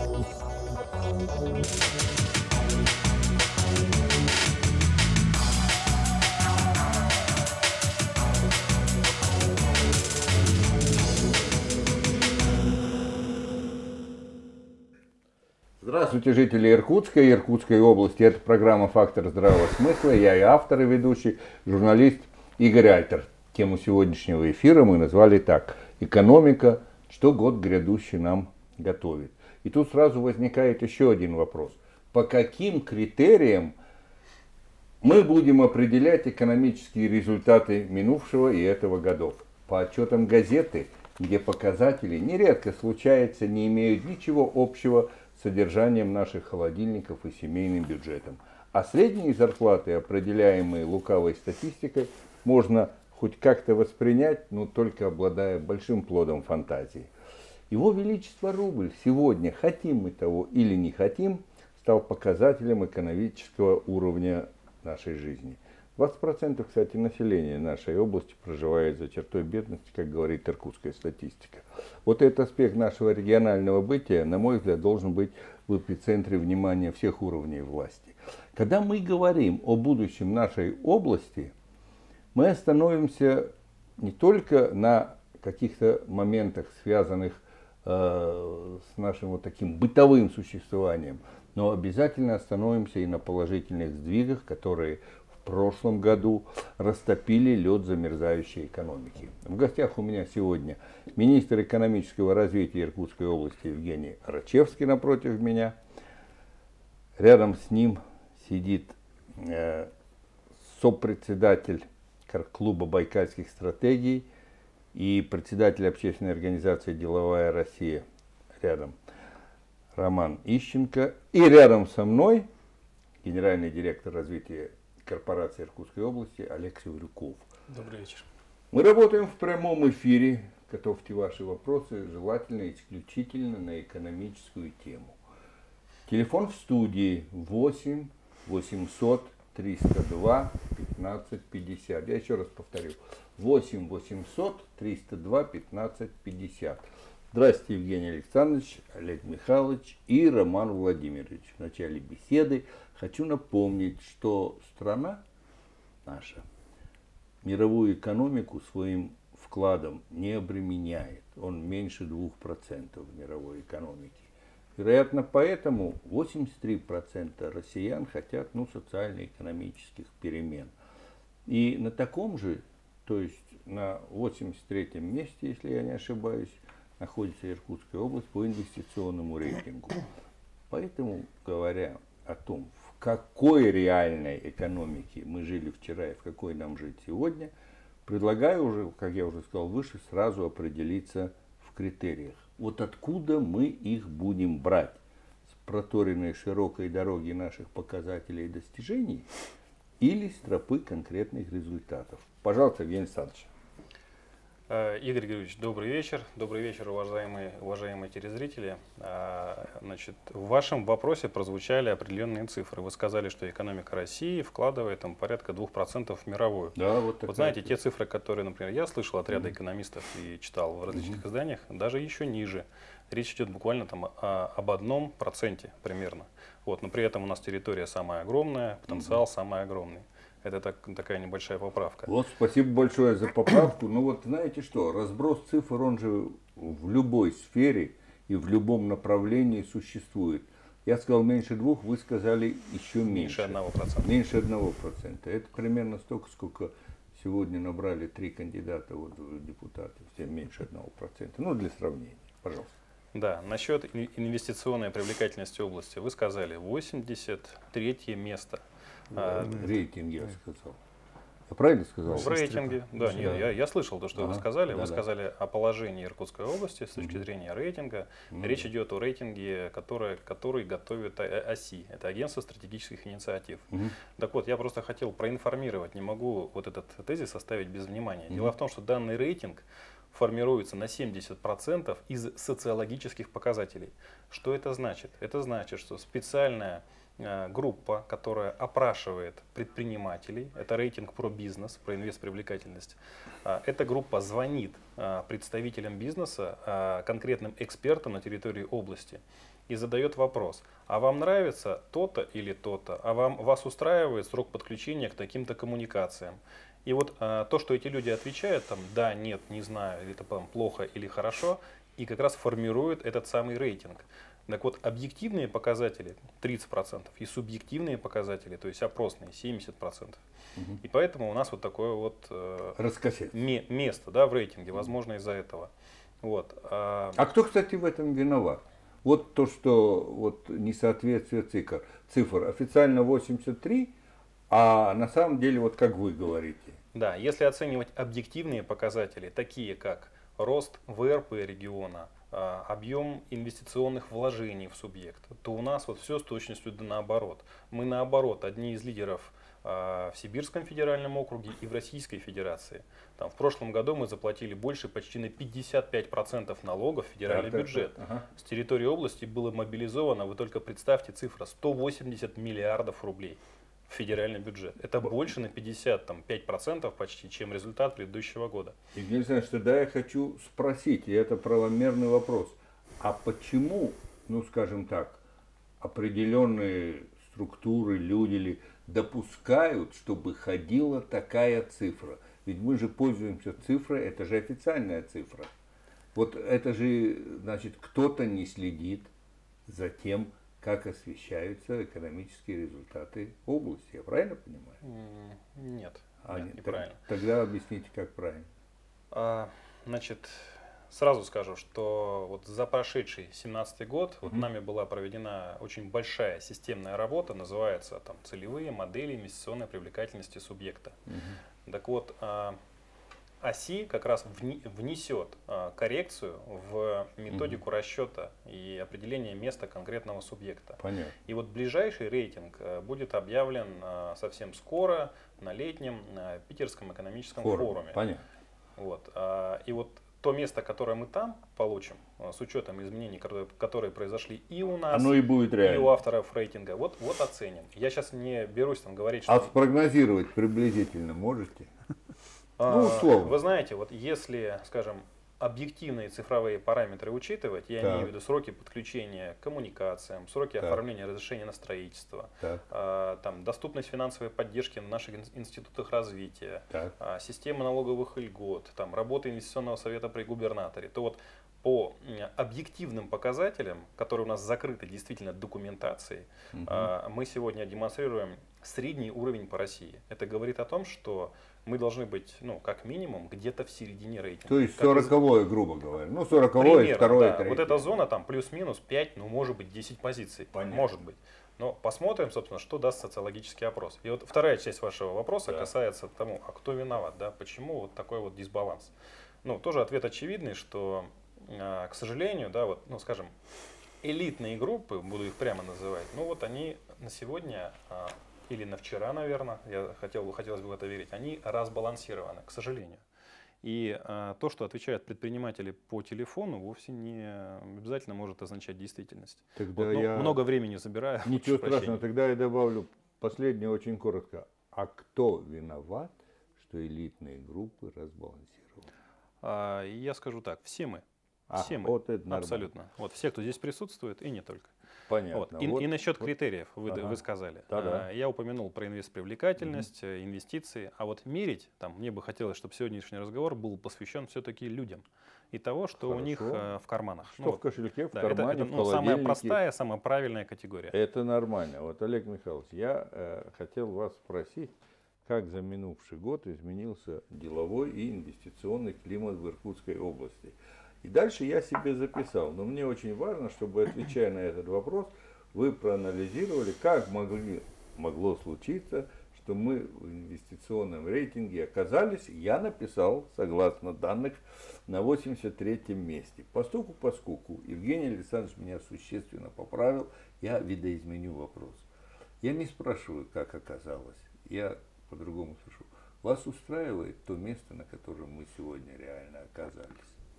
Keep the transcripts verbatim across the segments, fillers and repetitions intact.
Здравствуйте, жители Иркутска и Иркутской области. Это программа «Фактор здравого смысла». Я и автор, и ведущий, журналист Игорь Альтер. Тему сегодняшнего эфира мы назвали так: «Экономика. Что год грядущий нам готовит». И тут сразу возникает еще один вопрос. По каким критериям мы будем определять экономические результаты минувшего и этого годов? По отчетам газеты, где показатели нередко случается не имеют ничего общего с содержанием наших холодильников и семейным бюджетом. А средние зарплаты, определяемые лукавой статистикой, можно хоть как-то воспринять, но только обладая большим плодом фантазии. Его Величество рубль сегодня, хотим мы того или не хотим, стал показателем экономического уровня нашей жизни. двадцать процентов, кстати, населения нашей области проживает за чертой бедности, как говорит иркутская статистика. Вот этот аспект нашего регионального бытия, на мой взгляд, должен быть в эпицентре внимания всех уровней власти. Когда мы говорим о будущем нашей области, мы остановимся не только на каких-то моментах, связанных э, с нашим вот таким бытовым существованием, но обязательно остановимся и на положительных сдвигах, которые в прошлом году растопили лед замерзающей экономики. В гостях у меня сегодня министр экономического развития Иркутской области Евгений Рачевский напротив меня. Рядом с ним сидит э, сопредседатель клуба байкальских стратегий и председатель общественной организации «Деловая Россия» рядом Роман Ищенко. И рядом со мной генеральный директор развития корпорации Иркутской области Олег Севрюков. Добрый вечер. Мы работаем в прямом эфире. Готовьте ваши вопросы, желательно исключительно на экономическую тему. Телефон в студии восемь восемьсот триста два пятнадцать пятьдесят. Я еще раз повторю. восемь восемьсот триста два пятнадцать пятьдесят. Здравствуйте, Евгений Александрович, Олег Михайлович и Роман Владимирович. В начале беседы хочу напомнить, что страна наша мировую экономику своим вкладом не обременяет. Он меньше двух процентов мировой экономики. Вероятно, поэтому восемьдесят три процента россиян хотят ну, социально-экономических перемен. И на таком же, то есть на восемьдесят третьем месте, если я не ошибаюсь, находится Иркутская область по инвестиционному рейтингу. Поэтому, говоря о том, в какой реальной экономике мы жили вчера и в какой нам жить сегодня, предлагаю уже, как я уже сказал выше, сразу определиться в критериях. Вот откуда мы их будем брать? С проторенной широкой дороги наших показателей и достижений или с тропы конкретных результатов? Пожалуйста, Евгений Александрович. Игорь Григорьевич, добрый вечер. Добрый вечер, уважаемые, уважаемые телезрители. Значит, в вашем вопросе прозвучали определенные цифры. Вы сказали, что экономика России вкладывает там, порядка двух процентов в мировую. Да, вот, вот знаете, те цифры, которые, например, я слышал от ряда mm-hmm. экономистов и читал в различных mm-hmm. изданиях, даже еще ниже. Речь идет буквально там, о, об одном проценте примерно. Вот, но при этом у нас территория самая огромная, потенциал mm-hmm. самый огромный. Это так, такая небольшая поправка. Вот, спасибо большое за поправку. Ну вот знаете что, разброс цифр, он же в любой сфере и в любом направлении существует. Я сказал меньше двух, вы сказали еще меньше. Меньше одного процента. Меньше одного процента. Это примерно столько, сколько сегодня набрали три кандидата вот, в депутаты. Все меньше одного процента. Ну, для сравнения. Пожалуйста. Да, насчет инвестиционной привлекательности области. Вы сказали восемьдесят третье место. А, рейтинг, я сказал. Я правильно сказал? В рейтинге, да, нет, я, я слышал то, что ага, вы сказали. Да, вы да. сказали о положении Иркутской области с точки mm-hmm. зрения рейтинга. Mm-hmm. Речь идет о рейтинге, который, который готовит ОСИ. Это Агентство стратегических инициатив. Mm-hmm. Так вот, я просто хотел проинформировать, не могу вот этот тезис оставить без внимания. Mm-hmm. Дело в том, что данный рейтинг формируется на семьдесят процентов из социологических показателей. Что это значит? Это значит, что специальная группа, которая опрашивает предпринимателей, это рейтинг про бизнес, про инвестпривлекательность. Эта группа звонит представителям бизнеса, конкретным экспертам на территории области и задает вопрос, а вам нравится то-то или то-то, а вам, вас устраивает срок подключения к таким-то коммуникациям. И вот а, то, что эти люди отвечают, там, да, нет, не знаю, или это там, плохо или хорошо, и как раз формирует этот самый рейтинг. Так вот, объективные показатели тридцать процентов и субъективные показатели, то есть опросные, семьдесят процентов. Угу. И поэтому у нас вот такое вот э, ме место, да, в рейтинге, возможно, из-за этого. Вот. А... а кто, кстати, в этом виноват? Вот то, что вот несоответствие цифр. Цифр официально восемьдесят три, а на самом деле, вот как вы говорите. Да, если оценивать объективные показатели, такие как рост вэ эр пэ региона, объем инвестиционных вложений в субъект, то у нас вот все с точностью да наоборот. Мы наоборот одни из лидеров в Сибирском федеральном округе и в Российской Федерации. Там, в прошлом году мы заплатили больше почти на пятьдесят пять процентов налогов в федеральный так, бюджет. Так, так. Ага. С территории области было мобилизовано, вы только представьте, цифра сто восемьдесят миллиардов рублей в федеральный бюджет. Это больше на пятьдесят пять процентов почти, чем результат предыдущего года. Евгений Александрович, тогда я хочу спросить, и это правомерный вопрос, а почему, ну скажем так, определенные структуры, люди ли допускают, чтобы ходила такая цифра? Ведь мы же пользуемся цифрой, это же официальная цифра. Вот это же, значит, кто-то не следит за тем, как освещаются экономические результаты области. Я правильно понимаю? Нет, а, нет, неправильно. Тогда объясните, как правильно. А, значит, сразу скажу, что вот за прошедший семнадцатый год uh-huh. вот нами была проведена очень большая системная работа, называется там целевые модели инвестиционной привлекательности субъекта. Uh-huh. Так вот, а, ОСИ как раз вни, внесет а, коррекцию в методику uh-huh. расчета и определения места конкретного субъекта. Понятно. И вот ближайший рейтинг а, будет объявлен а, совсем скоро на летнем а, Питерском экономическом Форум. форуме. Понятно. Вот, а, и вот то место, которое мы там получим, с учетом изменений, которые, которые произошли и у нас, Оно и, будет и у авторов рейтинга, вот, вот оценим. Я сейчас не берусь там говорить, что... А спрогнозировать приблизительно можете? Ну, условно. Вы знаете, вот если, скажем, объективные цифровые параметры учитывать, я так. имею в виду сроки подключения к коммуникациям, сроки так. оформления разрешения на строительство, а, там, доступность финансовой поддержки в наших институтах развития, а, система налоговых льгот, там, работа инвестиционного совета при губернаторе, то вот по объективным показателям, которые у нас закрыты действительно документацией, угу. а, мы сегодня демонстрируем средний уровень по России. Это говорит о том, что мы должны быть, ну, как минимум, где-то в середине рейтинга. То есть сороковое, из... грубо говоря. Ну, сороковое, второе, да. третье. Вот эта зона там плюс-минус пять, ну, может быть, десять позиций. Понятно. Может быть. Но посмотрим, собственно, что даст социологический опрос. И вот вторая часть вашего вопроса да. касается тому, а кто виноват, да, почему вот такой вот дисбаланс. Ну, тоже ответ очевидный, что, к сожалению, да, вот, ну, скажем, элитные группы, буду их прямо называть, ну, вот они на сегодня... или на вчера, наверное, я хотел, хотелось бы в это верить, они разбалансированы, к сожалению. И а, то, что отвечают предприниматели по телефону, вовсе не обязательно может означать действительность. Тогда вот, ну, я... Много времени забираю. Ничего страшного, тогда я добавлю последнее очень коротко. А кто виноват, что элитные группы разбалансированы? А, я скажу так, все мы. А, все мы. Вот это абсолютно. Вот, все, кто здесь присутствует, и не только. Понятно. Вот. И, вот, и насчет вот. критериев вы, ага. вы сказали. Да-да. Я упомянул про инвестпривлекательность, угу. инвестиции. А вот мерить, там, мне бы хотелось, чтобы сегодняшний разговор был посвящен все-таки людям. И того, что Хорошо. у них э, в карманах. Что ну, в кошельке, в да, кармане, это, это, в ну, холодильнике. Самая простая, самая правильная категория. Это нормально. Вот, Олег Михайлович, я э, хотел вас спросить, как за минувший год изменился деловой и инвестиционный климат в Иркутской области. И дальше я себе записал. Но мне очень важно, чтобы, отвечая на этот вопрос, вы проанализировали, как могли, могло случиться, что мы в инвестиционном рейтинге оказались, я написал, согласно данных, на восемьдесят третьем месте. Постуку поскольку Евгений Александрович меня существенно поправил, я видоизменю вопрос. Я не спрашиваю, как оказалось, я по-другому спрошу. Вас устраивает то место, на котором мы сегодня реально оказались?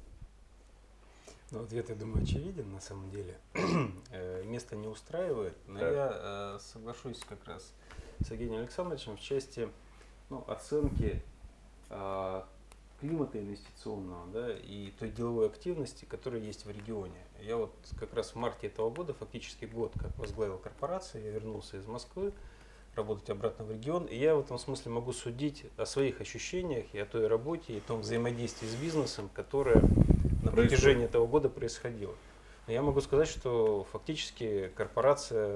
Ну, ответ, я думаю, очевиден на самом деле. Место не устраивает, но да. я э, соглашусь как раз с Евгением Александровичем в части ну, оценки э, климата инвестиционного, да, и той деловой активности, которая есть в регионе. Я вот как раз в марте этого года, фактически год, как возглавил корпорацию, я вернулся из Москвы работать обратно в регион, и я в этом смысле могу судить о своих ощущениях и о той работе, и том взаимодействии с бизнесом, которое на протяжении этого года происходило. Но я могу сказать, что фактически корпорация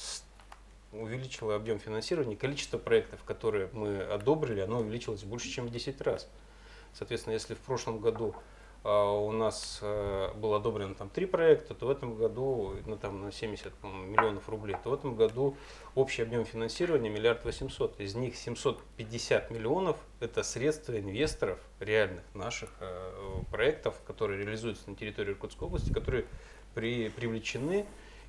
увеличила объем финансирования, количество проектов, которые мы одобрили, оно увеличилось больше, чем в десять раз. Соответственно, если в прошлом году а, у нас а, было одобрено там три проекта, то в этом году ну, там, на семьдесят миллионов рублей, то в этом году общий объем финансирования миллиард восемьсот. Из них семьсот пятьдесят миллионов это средства инвесторов реальных наших а, проектов, которые реализуются на территории Иркутской области, которые при, привлечены.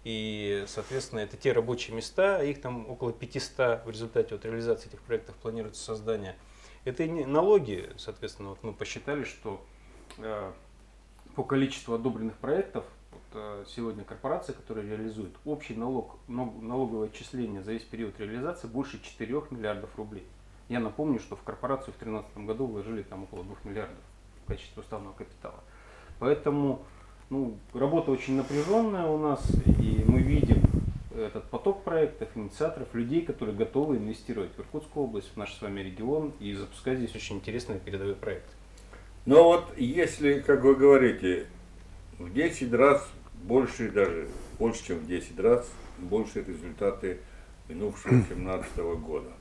И, соответственно, это те рабочие места, их там около пятисот в результате вот, реализации этих проектов планируется создание. Это и налоги, соответственно, вот мы посчитали, что э, по количеству одобренных проектов, вот, э, сегодня корпорация, которая реализует, общий налог, налоговое отчисление за весь период реализации больше четырёх миллиардов рублей. Я напомню, что в корпорацию в две тысячи тринадцатом году вложили там около двух миллиардов в качестве уставного капитала. Поэтому ну, работа очень напряженная у нас, и мы видим этот поток проектов, инициаторов, людей, которые готовы инвестировать в Иркутскую область, в наш с вами регион и запускать здесь очень интересные передовые проекты. Но вот если, как вы говорите, в десять раз больше, даже больше, чем в десять раз, больше результаты минувшего две тысячи семнадцатого года.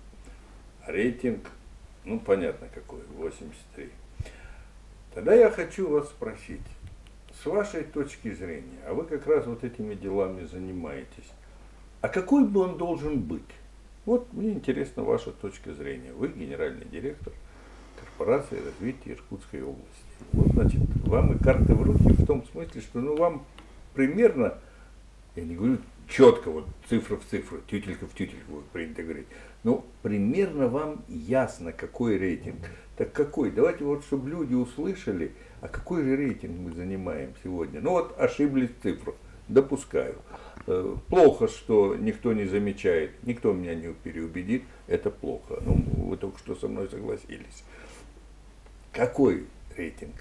Рейтинг, ну понятно какой, восемьдесят три. Тогда я хочу вас спросить, с вашей точки зрения, а вы как раз вот этими делами занимаетесь, а какой бы он должен быть? Вот мне интересна ваша точка зрения. Вы генеральный директор корпорации развития Иркутской области. Вот, значит, вам и карты в руки в том смысле, что ну вам примерно, я не говорю четко, вот цифра в цифру, тютелька в тютельку, вы принято говорить, но примерно вам ясно, какой рейтинг. Так какой? Давайте вот, чтобы люди услышали, а какой же рейтинг мы занимаем сегодня? Ну вот ошиблись в цифру, допускаю. Плохо, что никто не замечает, никто меня не переубедит, это плохо. Ну, вы только что со мной согласились. Какой рейтинг?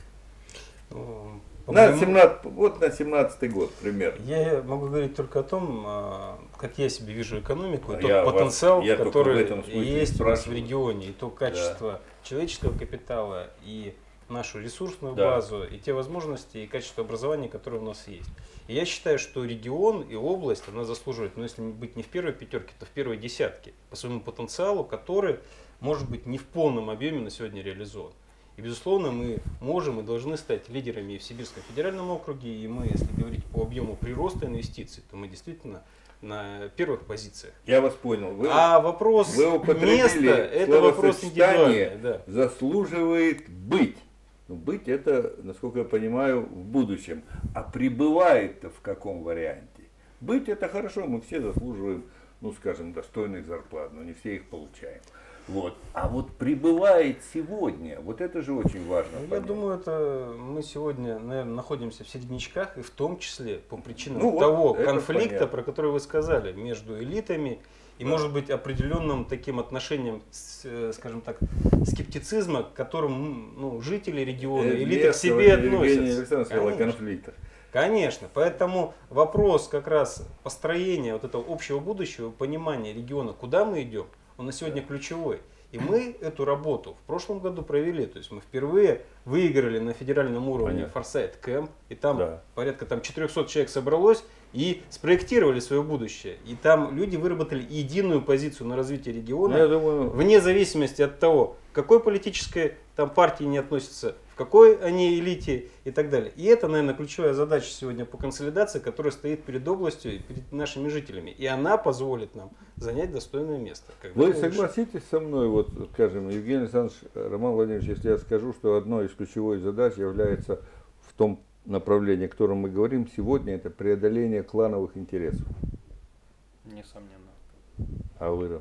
Ну, на семнадцатый, вот на семнадцатый год примерно. Я могу говорить только о том, как я себе вижу экономику, и я тот потенциал, вас, который есть у нас в регионе, и то качество да. человеческого капитала, и нашу ресурсную да. базу, и те возможности, и качество образования, которые у нас есть. И я считаю, что регион и область, она заслуживает, ну если быть не в первой пятерке, то в первой десятке, по своему потенциалу, который может быть не в полном объеме на сегодня реализован. И, безусловно, мы можем и должны стать лидерами и в Сибирском федеральном округе, и мы, если говорить по объему прироста инвестиций, то мы действительно на первых позициях. Я вас понял. Вы, а вопрос вы места, это вопрос индивидуальный. Да. Заслуживает быть. Но быть это, насколько я понимаю, в будущем. А пребывает-то в каком варианте? Быть это хорошо, мы все заслуживаем, ну скажем, достойных зарплат, но не все их получаем. Вот. А вот пребывает сегодня, вот это же очень важно. Ну, я думаю, это мы сегодня, наверное, находимся в середнячках, и в том числе по причинам ну, того вот конфликта, понятно. Про который вы сказали, между элитами и, да. может быть, определенным таким отношением, скажем так, скептицизма, к которому ну, жители региона, элиты к себе относятся. Конфликта. Конечно, поэтому вопрос как раз построения вот этого общего будущего, понимания региона, куда мы идем, он на сегодня ключевой. И мы эту работу в прошлом году провели. То есть мы впервые выиграли на федеральном уровне Foresight Camp. И там да. порядка там, четырехсот человек собралось и спроектировали свое будущее. И там люди выработали единую позицию на развитие региона. Я думаю... Вне зависимости от того, к какой политической там, партии они относятся, в какой они элите и так далее. И это, наверное, ключевая задача сегодня по консолидации, которая стоит перед областью и перед нашими жителями. И она позволит нам занять достойное место. Вы согласитесь со мной, вот, скажем, Евгений Александрович, Роман Владимирович, если я скажу, что одной из ключевых задач является в том направлении, о котором мы говорим сегодня, это преодоление клановых интересов? Несомненно. А вы?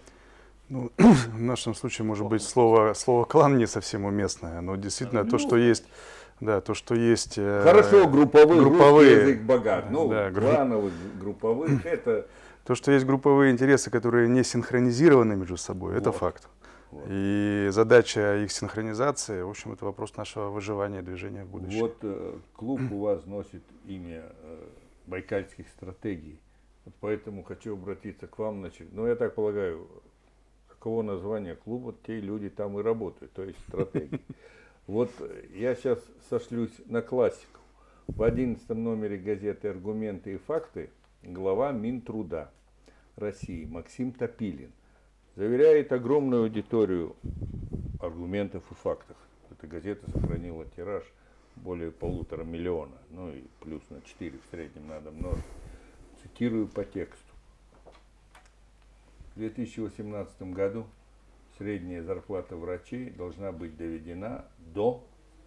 Ну, в нашем случае, может быть, слово, слово клан не совсем уместное, но действительно то, что есть, да, то, что есть. Хорошо, групповые, групповые язык богат, но да, клановых, групповых это. То, что есть групповые интересы, которые не синхронизированы между собой, вот. это факт. Вот. И задача их синхронизации, в общем, это вопрос нашего выживания, движения в будущее. Вот э, клуб у вас носит имя э, байкальских стратегий. Вот поэтому хочу обратиться к вам. Значит, ну, я так полагаю, каково название клуба, те люди там и работают, то есть стратегии. Вот я сейчас сошлюсь на классику. В одиннадцатом номере газеты «Аргументы и факты» глава Минтруда России Максим Топилин заверяет огромную аудиторию аргументов и фактов. Эта газета сохранила тираж более полутора миллиона, ну и плюс на четыре в среднем надо множить. Цитирую по тексту. В две тысячи восемнадцатом году средняя зарплата врачей должна быть доведена до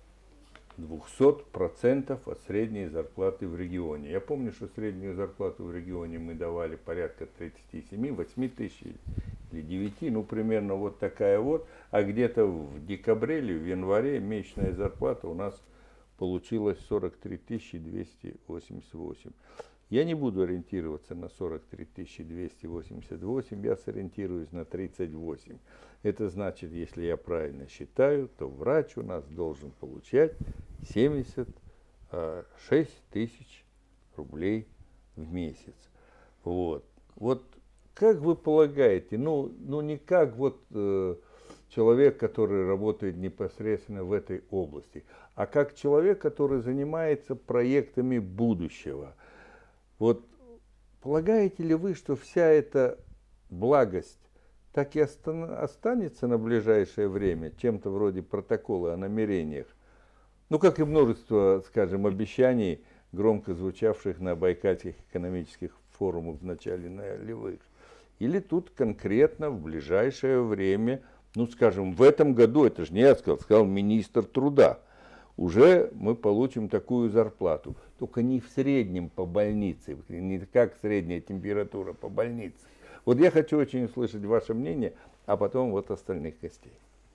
двухсот процентов от средней зарплаты в регионе. Я помню, что среднюю зарплату в регионе мы давали порядка тридцати семи — восьми тысяч или девяти, ну примерно вот такая вот. А где-то в декабре или в январе месячная зарплата у нас получилась сорок три тысячи двести восемьдесят восемь. Я не буду ориентироваться на сорок три тысячи двести восемьдесят восемь, я сориентируюсь на тридцать восемь. Это значит, если я правильно считаю, то врач у нас должен получать семьдесят шесть тысяч рублей в месяц. Вот. Вот как вы полагаете, ну, ну не как вот э, человек, который работает непосредственно в этой области, а как человек, который занимается проектами будущего. Вот полагаете ли вы, что вся эта благость так и останется на ближайшее время, чем-то вроде протокола о намерениях? Ну, как и множество, скажем, обещаний, громко звучавших на байкальских экономических форумах в начале нулевых. Или тут конкретно в ближайшее время, ну, скажем, в этом году, это же не я сказал, сказал министр труда, уже мы получим такую зарплату. Только не в среднем по больнице, не как средняя температура по больнице. Вот я хочу очень услышать ваше мнение, а потом вот остальных гостей.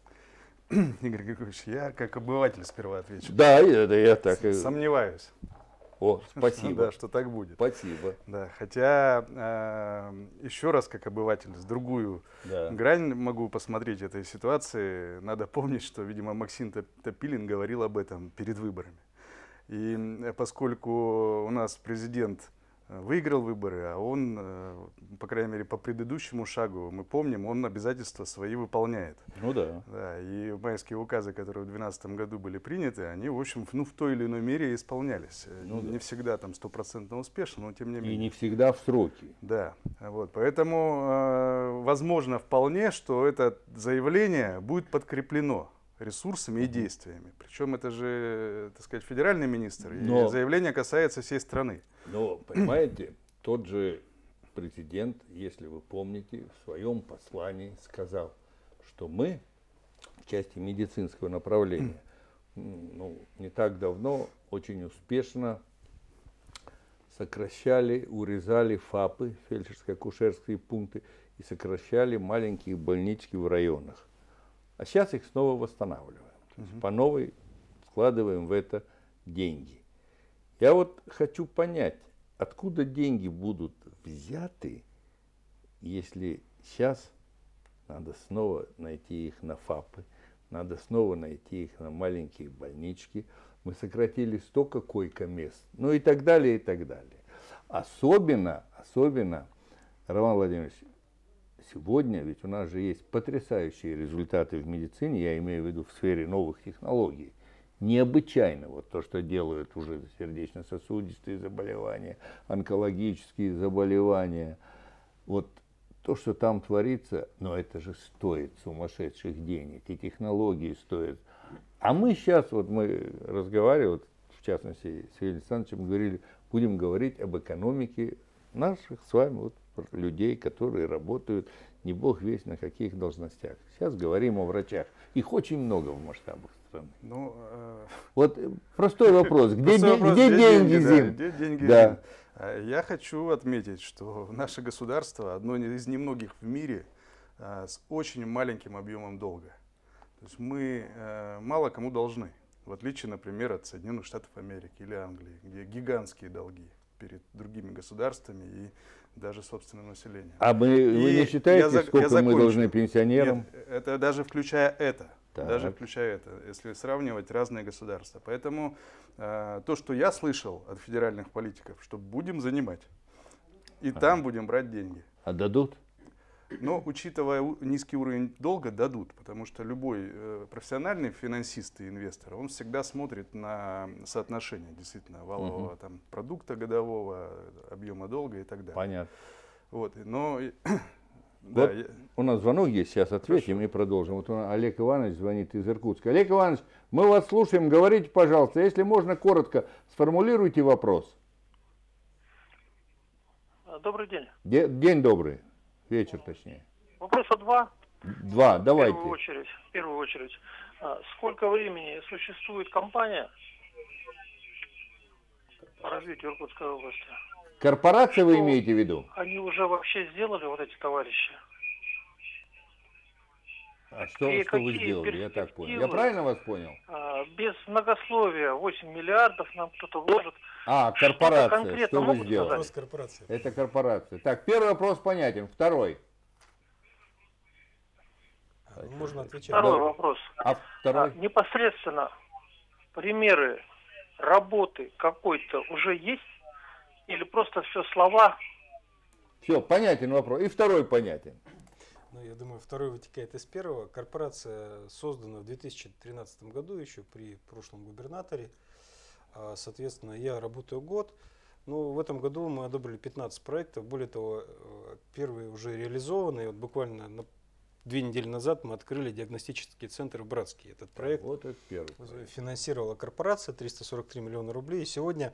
Игорь Григорьевич, я как обыватель сперва отвечу. Да, я, я так и... Сомневаюсь. О, спасибо. Да, что так будет. Спасибо. Да, хотя э, еще раз, как обыватель, с другую да. грань могу посмотреть этой ситуации. Надо помнить, что, видимо, Максим Топилин говорил об этом перед выборами. И поскольку у нас президент выиграл выборы, а он, по крайней мере, по предыдущему шагу, мы помним, он обязательства свои выполняет. Ну да. Да, и майские указы, которые в две тысячи двенадцатом году были приняты, они, в общем, ну, в той или иной мере исполнялись. Ну, не да. всегда там стопроцентно успешно, но тем не менее. И не всегда в сроки. Да, вот, поэтому э, возможно вполне, что это заявление будет подкреплено ресурсами и действиями. Причем это же, так сказать, федеральный министр, но, и заявление касается всей страны. Но, понимаете, тот же президент, если вы помните, в своем послании сказал, что мы в части медицинского направления ну, не так давно очень успешно сокращали, урезали ФАПы, фельдшерско-акушерские пункты, и сокращали маленькие больнички в районах. А сейчас их снова восстанавливаем. То есть по новой вкладываем в это деньги. Я вот хочу понять, откуда деньги будут взяты, если сейчас надо снова найти их на ФАПы, надо снова найти их на маленькие больнички. Мы сократили столько койко-мест, ну и так далее, и так далее. Особенно, особенно, Роман Владимирович, сегодня ведь у нас же есть потрясающие результаты в медицине, я имею в виду в сфере новых технологий. Необычайно вот то, что делают уже сердечно-сосудистые заболевания, онкологические заболевания. Вот то, что там творится, но это же стоит сумасшедших денег, и технологии стоят. А мы сейчас, вот мы разговаривали, вот, в частности, с Ильей Александровичем говорили, будем говорить об экономике наших с вами вот, людей, которые работают, не бог весть на каких должностях. Сейчас говорим о врачах. Их очень много в масштабах страны. Ну, э... Вот простой вопрос. Где, простой де- вопрос, где, где деньги, деньги, Зим? Да, где деньги, да. Зим? Я хочу отметить, что наше государство одно из немногих в мире э, с очень маленьким объемом долга. То есть мы э, мало кому должны, в отличие, например, от Соединенных Штатов Америки или Англии, где гигантские долги перед другими государствами и даже собственным населением. А мы, вы не считаете, я, сколько я мы должны пенсионерам? Нет, это даже включая это. Так. Даже включая это, если сравнивать разные государства. Поэтому э, то, что я слышал от федеральных политиков, что будем занимать, и ага. там будем брать деньги. А дадут? Но, учитывая у, низкий уровень долга, дадут, потому что любой э, профессиональный финансист и инвестор, он всегда смотрит на соотношение действительно валового угу. там, продукта годового, объема долга и так далее. Понятно. Вот, но... Да, вот я... У нас звонок есть, сейчас ответим Хорошо. И продолжим. Вот Олег Иванович звонит из Иркутска. Олег Иванович, мы вас слушаем, говорите, пожалуйста, если можно, коротко сформулируйте вопрос. Добрый день. Де день добрый, вечер точнее. Вопроса два. Два, давайте. В первую очередь, в первую очередь, сколько времени существует компания по развитию Иркутской области? Корпорация вы имеете в виду? Они уже вообще сделали, вот эти товарищи? А что, что вы сделали? Я так понял. Я правильно вас понял? А, без многословия, восемь миллиардов нам кто-то вложит. А, корпорация, что вы сделали? Корпорация. Это корпорация. Так, первый вопрос понятен. Второй. Можно отвечать. Второй да. вопрос. А второй? А, непосредственно примеры работы какой-то уже есть? Или просто все слова? Все, понятен вопрос. И второй понятен. Ну, я думаю, второй вытекает из первого. Корпорация создана в две тысячи тринадцатом году еще при прошлом губернаторе. Соответственно, я работаю год. Но в этом году мы одобрили пятнадцать проектов. Более того, первые уже реализованы. Вот буквально на две недели назад мы открыли диагностический центр в Братске. Этот проект вот это первый. финансировала корпорация, триста сорок три миллиона рублей. И сегодня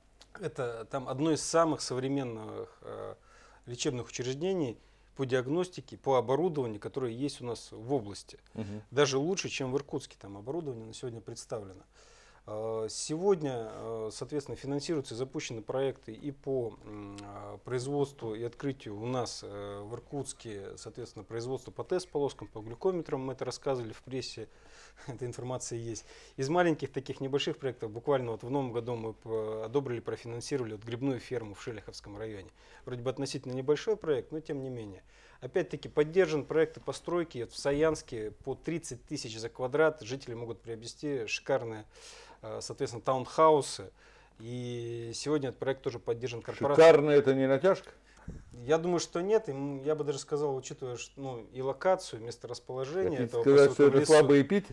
это там одно из самых современных э, лечебных учреждений по диагностике, по оборудованию, которое есть у нас в области. Угу. Даже лучше, чем в Иркутске. Там оборудование на сегодня представлено. Э, сегодня, э, соответственно, финансируются и запущены проекты и по э, производству и открытию у нас э, в Иркутске, соответственно, производство по тест-полоскам, по глюкометрам. Мы это рассказывали в прессе. Эта информация есть. Из маленьких таких небольших проектов, буквально вот в новом году мы одобрили, профинансировали вот грибную ферму в Шелиховском районе. Вроде бы относительно небольшой проект, но тем не менее. Опять-таки поддержан проекты постройки в Саянске по тридцать тысяч за квадрат. Жители могут приобрести шикарные, соответственно, таунхаусы. И сегодня этот проект тоже поддержан корпорацией. Шикарно это не натяжка? Я думаю, что нет. И я бы даже сказал, учитывая что, ну, и локацию, месторасположение этого сказать, что это слабый эпитет?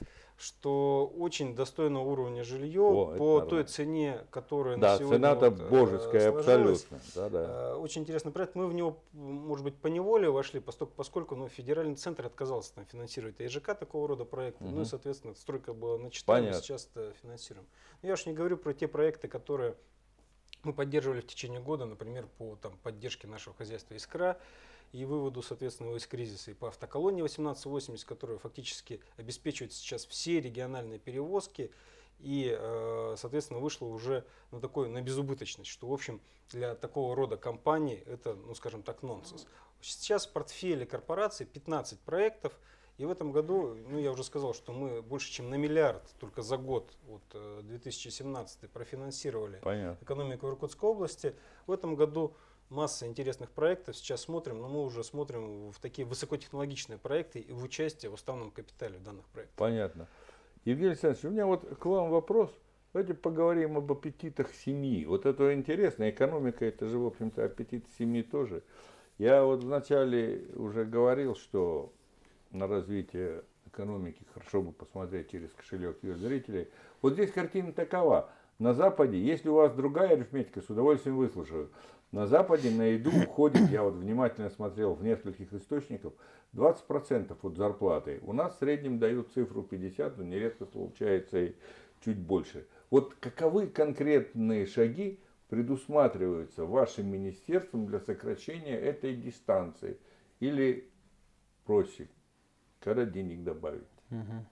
Что очень достойного уровня жилье О, по той нормально. Цене, которая да, на сегодня цена-то вот, божеская абсолютно. Да, да. Очень интересный проект. Мы в него, может быть, по неволе вошли, поскольку, поскольку ну, федеральный центр отказался там, финансировать ИЖК такого рода проекты. Угу. Ну и, соответственно, стройка была начата, мы сейчас это финансируем. Но я уж не говорю про те проекты, которые мы поддерживали в течение года, например, по там, поддержке нашего хозяйства «Искра» и выводу, соответственно, его из кризиса, и по автоколонии восемнадцать восемьдесят, которая фактически обеспечивает сейчас все региональные перевозки, и, соответственно, вышла уже на такой, на безубыточность, что, в общем, для такого рода компаний это, ну, скажем так, нонсенс. Сейчас в портфеле корпорации пятнадцать проектов, и в этом году, ну, я уже сказал, что мы больше чем на миллиард только за год, вот две тысячи семнадцатый, профинансировали Понятно. Экономику Иркутской области. В этом году масса интересных проектов. Сейчас смотрим, но мы уже смотрим в такие высокотехнологичные проекты и в участие в уставном капитале данных проектов. Понятно. Евгений Александрович, у меня вот к вам вопрос. Давайте поговорим об аппетитах семьи. Вот это интересно. Экономика, это же, в общем-то, аппетит семьи тоже. Я вот вначале уже говорил, что на развитие экономики хорошо бы посмотреть через кошелек ее зрителей. Вот здесь картина такова. На Западе, если у вас другая арифметика, с удовольствием выслушаю. На Западе на еду уходит, я вот внимательно смотрел в нескольких источниках, двадцать процентов от зарплаты. У нас в среднем дают цифру пятьдесят, но нередко получается и чуть больше. Вот каковы конкретные шаги предусматриваются вашим министерством для сокращения этой дистанции? Или проще, когда денег добавить угу.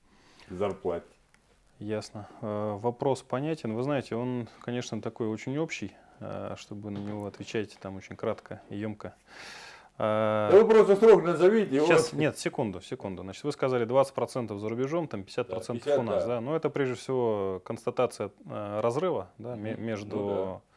к зарплате? Ясно. Вопрос понятен. Вы знаете, он, конечно, такой очень общий, чтобы на него отвечать там очень кратко и емко. Да вы просто срок назовите. Сейчас, вот. Нет, секунду, секунду. Значит, вы сказали двадцать процентов за рубежом, там пятьдесят процентов да, пятьдесят, у нас. Да. Да? Но это прежде всего констатация разрыва да, mm-hmm. между ну,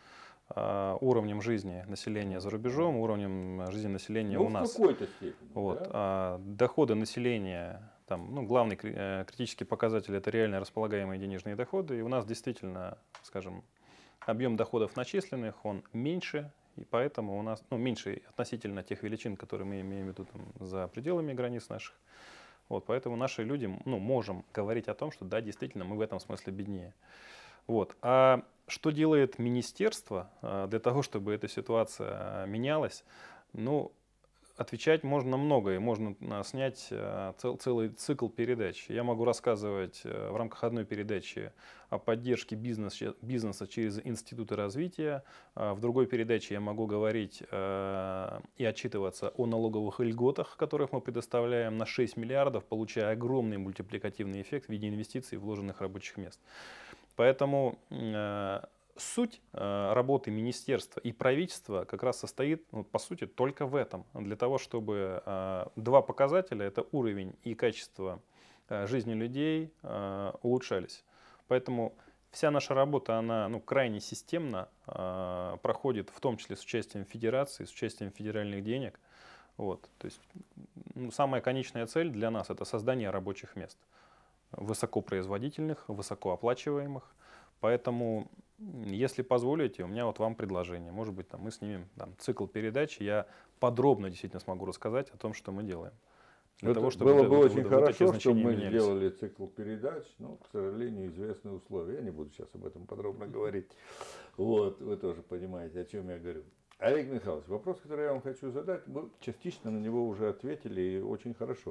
уровнем жизни населения за рубежом, уровнем жизни населения ну, у нас. В какой-то степени. Вот. Да? А, доходы населения, там, ну, главный критический показатель — это реально располагаемые денежные доходы. И у нас действительно, скажем, объем доходов начисленных, он меньше, и поэтому у нас, ну, меньше относительно тех величин, которые мы имеем в виду там, за пределами границ наших. Вот, поэтому наши люди, ну, можем говорить о том, что да, действительно, мы в этом смысле беднее. Вот. А что делает министерство для того, чтобы эта ситуация менялась? Ну, отвечать можно на многое. Можно снять цел, целый цикл передач. Я могу рассказывать в рамках одной передачи о поддержке бизнеса, бизнеса через институты развития. В другой передаче я могу говорить и отчитываться о налоговых льготах, которых мы предоставляем на шесть миллиардов, получая огромный мультипликативный эффект в виде инвестиций в вложенных рабочих мест. Поэтому э, суть э, работы министерства и правительства как раз состоит, ну, по сути, только в этом. Для того, чтобы э, два показателя, это уровень и качество э, жизни людей, э, улучшались. Поэтому вся наша работа, она, ну, крайне системно э, проходит, в том числе с участием федерации, с участием федеральных денег. Вот. То есть, ну, самая конечная цель для нас — это создание рабочих мест. Высокопроизводительных, высокооплачиваемых. Поэтому, если позволите, у меня вот вам предложение. Может быть, там, мы снимем там, цикл передач, я подробно действительно смогу рассказать о том, что мы делаем. Для того, чтобы было бы вот, очень вот, хорошо, вот чтобы мы менялись. Сделали цикл передач, но, к сожалению, известные условия. Я не буду сейчас об этом подробно говорить. Вот, вы тоже понимаете, о чем я говорю. Олег Михайлович, вопрос, который я вам хочу задать, вы частично на него уже ответили, и очень хорошо.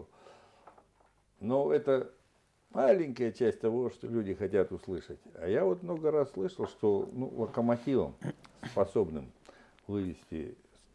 Но это маленькая часть того, что люди хотят услышать. А я вот много раз слышал, что, ну, локомотивом, способным вывести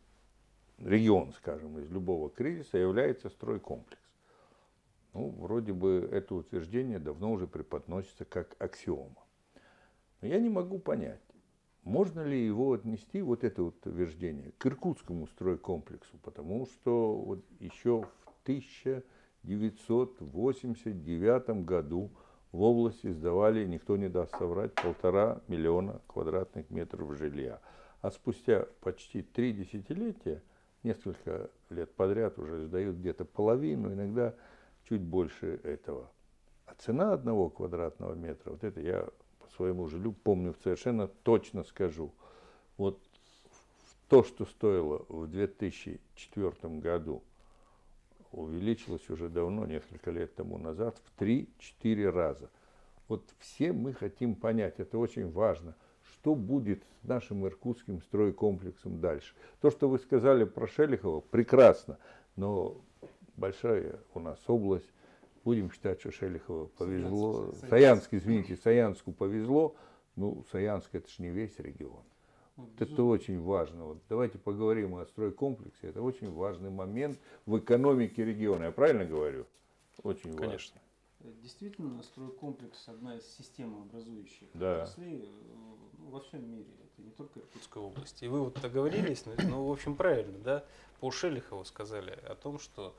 регион, скажем, из любого кризиса, является стройкомплекс. Ну, вроде бы это утверждение давно уже преподносится как аксиома. Но я не могу понять, можно ли его отнести, вот это вот утверждение, к иркутскому стройкомплексу, потому что вот еще в тысяча девятьсот восемьдесят девятом году в области сдавали, никто не даст соврать, полтора миллиона квадратных метров жилья. А спустя почти три десятилетия, несколько лет подряд уже сдают где-то половину, иногда чуть больше этого. А цена одного квадратного метра, вот это я по своему жилью помню, совершенно точно скажу. Вот то, что стоило в две тысячи четвёртом году, увеличилось уже давно, несколько лет тому назад, в три-четыре раза. Вот все мы хотим понять, это очень важно, что будет с нашим иркутским стройкомплексом дальше. То, что вы сказали про Шелихова, прекрасно, но большая у нас область, будем считать, что Шелихова повезло, Саянск, Саянск, извините, Саянску повезло, ну, Саянск — это ж не весь регион. Вот это очень важно. Вот давайте поговорим о стройкомплексе. Это очень важный момент в экономике региона. Я правильно говорю? Очень Конечно. важно. Действительно, стройкомплекс — одна из системообразующих да. отраслей во всем мире. Это не только Иркутская область. И вы вот договорились, ну, в общем, правильно, да? По Шелихову сказали о том, что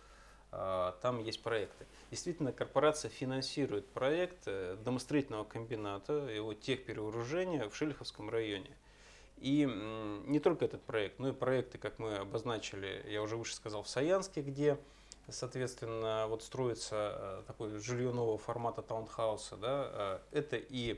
а, там есть проекты. Действительно, корпорация финансирует проект домостроительного комбината, его техперевооружения в Шелиховском районе. И не только этот проект, но и проекты, как мы обозначили, я уже выше сказал, в Саянске, где, соответственно, вот строится такое жилье нового формата таунхауса. Да, это и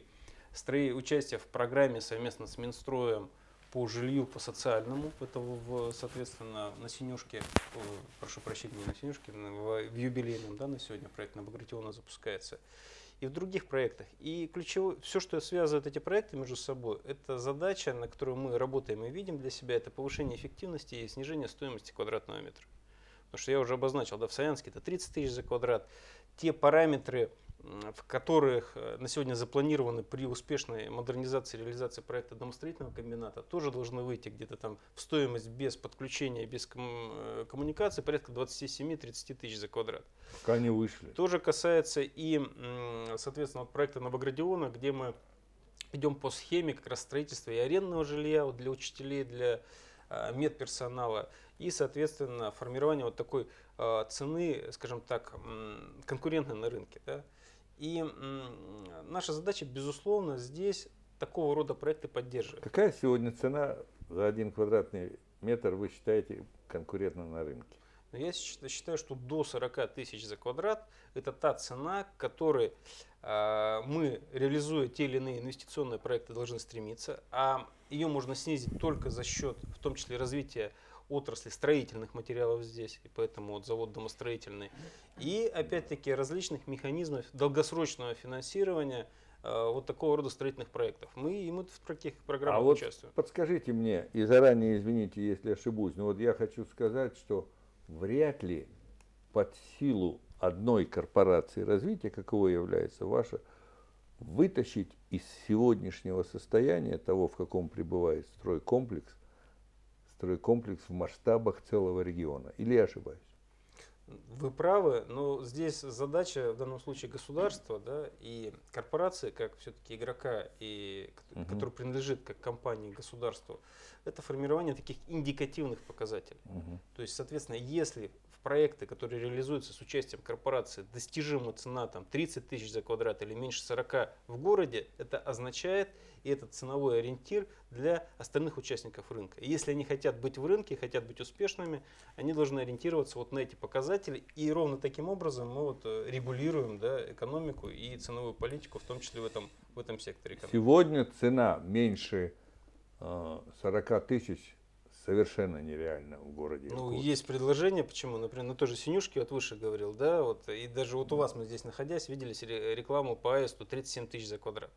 участие в программе совместно с Минстроем по жилью, по социальному, это, в, соответственно, на Синюшке, прошу прощения, не на Синюшке, в, в юбилейном, да, на сегодня проект на Багратиона запускается. И в других проектах. И ключевое, все, что связывает эти проекты между собой, это задача, на которую мы работаем и видим для себя, это повышение эффективности и снижение стоимости квадратного метра. Потому что я уже обозначил, да, в Саянске это тридцать тысяч за квадрат. Те параметры, в которых на сегодня запланированы при успешной модернизации и реализации проекта домостроительного комбината, тоже должны выйти где-то там в стоимость без подключения, без коммуникации, порядка двадцать семь - тридцать тысяч за квадрат. Пока не вышли. Тоже касается и, соответственно, вот проекта Новоградиона, где мы идем по схеме как раз строительства и арендного жилья вот для учителей, для медперсонала и, соответственно, формирование вот такой цены, скажем так, конкурентной на рынке. Да? И наша задача, безусловно, здесь такого рода проекты поддерживать. Какая сегодня цена за один квадратный метр, вы считаете, конкурентна на рынке? Я считаю, что до сорока тысяч за квадрат это та цена, к которой э, мы, реализуя те или иные инвестиционные проекты, должны стремиться, а ее можно снизить только за счет, в том числе, развития отрасли строительных материалов здесь, и поэтому вот завод домостроительный, и опять-таки различных механизмов долгосрочного финансирования э, вот такого рода строительных проектов. Мы, и мы в таких программах а вот участвуем. Подскажите мне, и заранее извините, если ошибусь, но вот я хочу сказать, что вряд ли под силу одной корпорации развития, каково является ваша, вытащить из сегодняшнего состояния того, в каком пребывает стройкомплекс, стройкомплекс в масштабах целого региона. Или я ошибаюсь? Вы правы, но здесь задача в данном случае государства, да, и корпорации, как все-таки игрока, и, uh-huh. который принадлежит как компании государству, это формирование таких индикативных показателей. Uh-huh. То есть, соответственно, если в проекты, которые реализуются с участием корпорации, достижима цена там, тридцать тысяч за квадрат или меньше сорока в городе, это означает, и это ценовой ориентир для остальных участников рынка. И если они хотят быть в рынке, хотят быть успешными, они должны ориентироваться вот на эти показатели. И ровно таким образом мы вот регулируем, да, экономику и ценовую политику, в том числе в этом, в этом секторе экономики. Сегодня цена меньше э, сорока тысяч совершенно нереально в городе. Ну, Иркутск. есть предложение, почему, например, на той же Синюшке, вот выше говорил, да, вот, и даже вот у вас мы здесь находясь, видели рекламу по АЭСу тридцать семь тысяч за квадрат.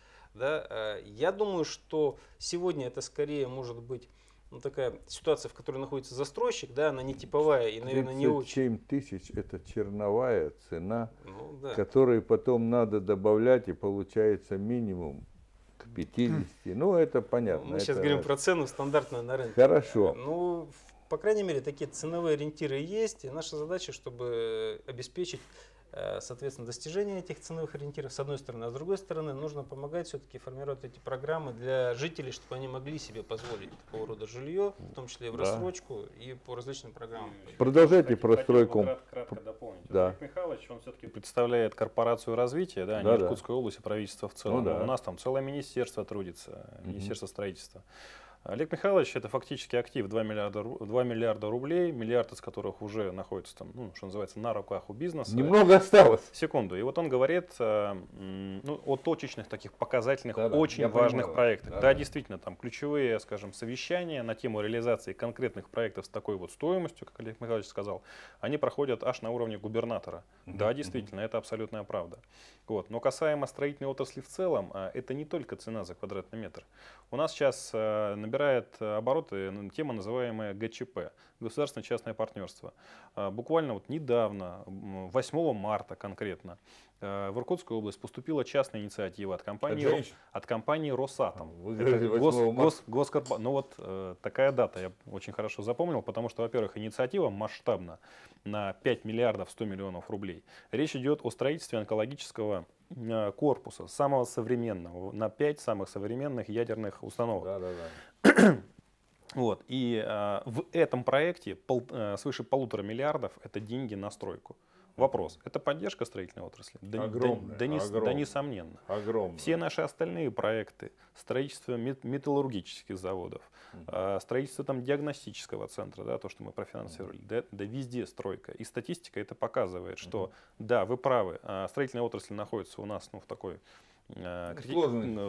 Да, я думаю, что сегодня это скорее может быть ну, такая ситуация, в которой находится застройщик, да, она не типовая и, наверное, не очень. тридцать семь тысяч это черновая цена, ну, да. которой потом надо добавлять, и получается минимум к пятидесяти. Ну, это понятно. Мы сейчас это... говорим про цену стандартную на рынке. Хорошо. Ну, по крайней мере, такие ценовые ориентиры есть, и наша задача, чтобы обеспечить соответственно, достижение этих ценовых ориентиров с одной стороны, а с другой стороны нужно помогать все-таки формировать эти программы для жителей, чтобы они могли себе позволить такого рода жилье, в том числе и в да. рассрочку и по различным программам. Продолжайте про стройком. Кратко, кратко дополнить. Да. Олег Михайлович, он все-таки представляет корпорацию развития, да, да, не Иркутской да. области, правительства в целом. Ну, да. У нас там целое министерство трудится, угу. Министерство строительства. Олег Михайлович это фактически актив два миллиарда, два миллиарда рублей, миллиард из которых уже находится там, ну, что называется, на руках у бизнеса. Немного осталось. Секунду. И вот он говорит э, ну, о точечных таких показательных, да, очень да, важных понимаю. проектах. Да, Да, да, действительно, там ключевые, скажем, совещания на тему реализации конкретных проектов с такой вот стоимостью, как Олег Михайлович сказал, они проходят аж на уровне губернатора. Uh-huh, да, действительно, uh-huh. это абсолютная правда. Вот. Но касаемо строительной отрасли в целом, это не только цена за квадратный метр. У нас сейчас набирает обороты тема, называемая ГЧП, государственно-частное партнерство. Буквально вот недавно, восьмого марта конкретно, в Иркутскую область поступила частная инициатива от компании, от, от компании Росатом. Вы говорите, гос, гос, госкорпо... Ну вот э, такая дата я очень хорошо запомнил, потому что, во-первых, инициатива масштабна на пять миллиардов сто миллионов рублей. Речь идет о строительстве онкологического э, корпуса, самого современного, на пять самых современных ядерных установок. Да, да, да. Вот. И э, в этом проекте пол, э, свыше полутора миллиардов это деньги на стройку. Вопрос, это поддержка строительной отрасли? Да, огромная, да, да, не, огромная, да несомненно. Огромная. Все наши остальные проекты, строительство металлургических заводов, mm-hmm. строительство там, диагностического центра, да, то, что мы профинансировали, mm-hmm. да, да везде стройка. И статистика это показывает, что mm-hmm. да, вы правы, строительная отрасль находится у нас ну, в такой... Крити... В,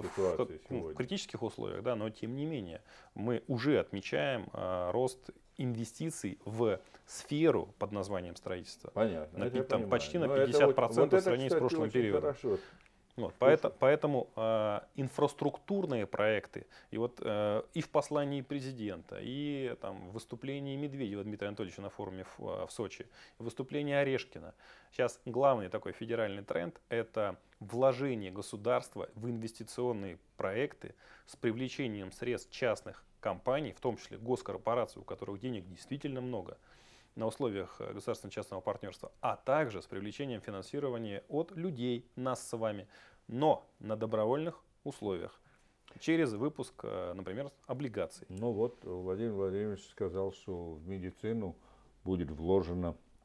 в критических условиях, да, но тем не менее мы уже отмечаем а, рост инвестиций в сферу под названием строительство. Понятно. На, там, почти на пятьдесят процентов в сравнении с прошлым периодом. Вот, поэтому поэтому э, инфраструктурные проекты, и, вот, э, и в послании президента, и там, в выступлении Медведева Дмитрия Анатольевича на форуме в, в Сочи, в выступлении Орешкина. Сейчас главный такой федеральный тренд – это вложение государства в инвестиционные проекты с привлечением средств частных компаний, в том числе госкорпораций, у которых денег действительно много, на условиях государственно-частного партнерства, а также с привлечением финансирования от людей, нас с вами, но на добровольных условиях, через выпуск, например, облигаций. Ну вот, Владимир Владимирович сказал, что в медицину будет вложено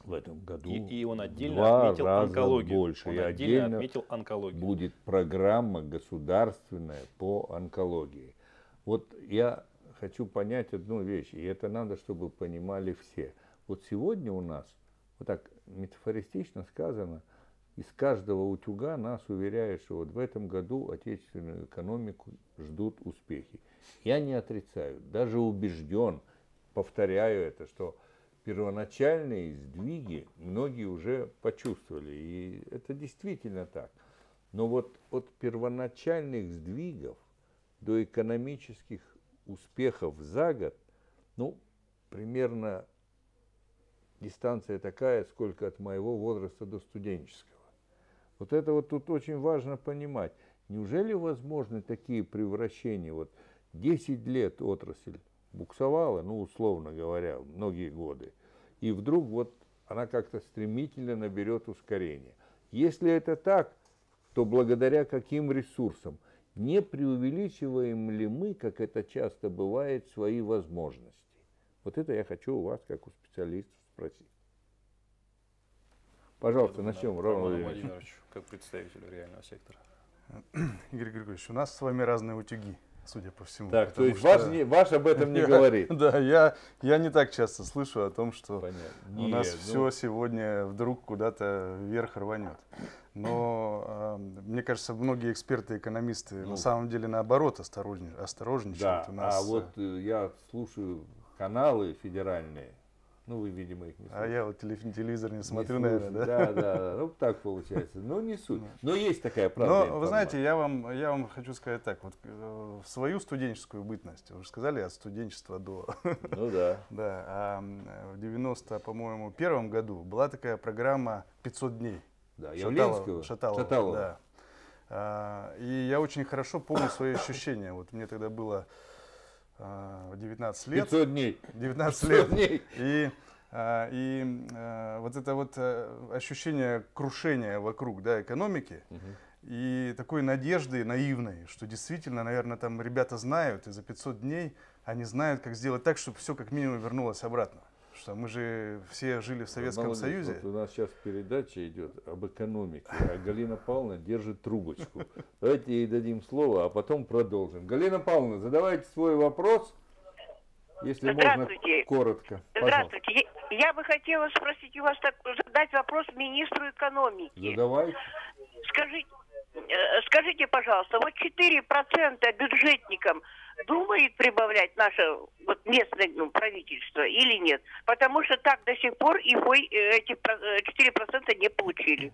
в этом году И, и он отдельно два отметил раза онкологию. больше. Он И отдельно отдельно отметил онкологию. будет программа государственная по онкологии. Вот я хочу понять одну вещь, и это надо, чтобы понимали все. Вот сегодня у нас, вот так метафористично сказано, из каждого утюга нас уверяют, что вот в этом году отечественную экономику ждут успехи. Я не отрицаю, даже убежден, повторяю это, что первоначальные сдвиги многие уже почувствовали, и это действительно так. Но вот от первоначальных сдвигов до экономических успехов за год, ну, примерно дистанция такая, сколько от моего возраста до студенческого. Вот это вот тут очень важно понимать. Неужели возможны такие превращения? Вот десять лет отрасль буксовала, ну, условно говоря, многие годы, и вдруг вот она как-то стремительно наберет ускорение. Если это так, то благодаря каким ресурсам? Не преувеличиваем ли мы, как это часто бывает, свои возможности? Вот это я хочу у вас, как у специалистов, спросить. Пожалуйста, начнем, Роман Владимирович. Владимирович, как представителю реального сектора. Игорь Григорьевич, у нас с вами разные утюги, судя по всему. Так, то есть что... ваш, не, ваш об этом не говорит. Да, я, я не так часто слышу о том, что Понятно. у Нет, нас ну... все сегодня вдруг куда-то вверх рванет. Но э, мне кажется, многие эксперты, экономисты Ну, на самом деле наоборот осторожнее, осторожничают. Да, У нас, а вот э, я слушаю каналы федеральные, ну вы, видимо, их не слушаете. а я вот телев- телевизор не Не смотрю, слушаю. наверное, да? Да, да, да, ну так получается. Ну не суть. Но есть такая правда. Но вы информация. знаете, я вам, я вам хочу сказать так, вот э, в свою студенческую бытность, вы же сказали, от студенчества до... Ну да. Да, а м, в девяносто, по-моему, первом году была такая программа пятьсот дней. Да, Шаталова, Явленского, Шаталова, Шаталова. да. А, и я очень хорошо помню свои ощущения. Вот мне тогда было а, девятнадцать лет. пятьсот дней. девятнадцать пятьсот лет. дней. И, а, и а, вот это вот а, ощущение крушения вокруг, да, экономики, и такой надежды наивной, что действительно, наверное, там ребята знают, и за пятьсот дней они знают, как сделать так, чтобы все как минимум вернулось обратно. Что мы же все жили в Советском Молодец, Союзе. Вот у нас сейчас передача идет об экономике, а Галина Павловна держит трубочку. Давайте ей дадим слово, а потом продолжим. Галина Павловна, задавайте свой вопрос, если можно, коротко. Пожалуйста. Здравствуйте. Я, я бы хотела спросить у вас, так, задать вопрос министру экономики. Задавайте. Скажите, э, скажите, пожалуйста, вот четыре процента бюджетникам думает прибавлять наше вот, местное ну, правительство или нет? Потому что так до сих пор и вы эти четыре процента не получили.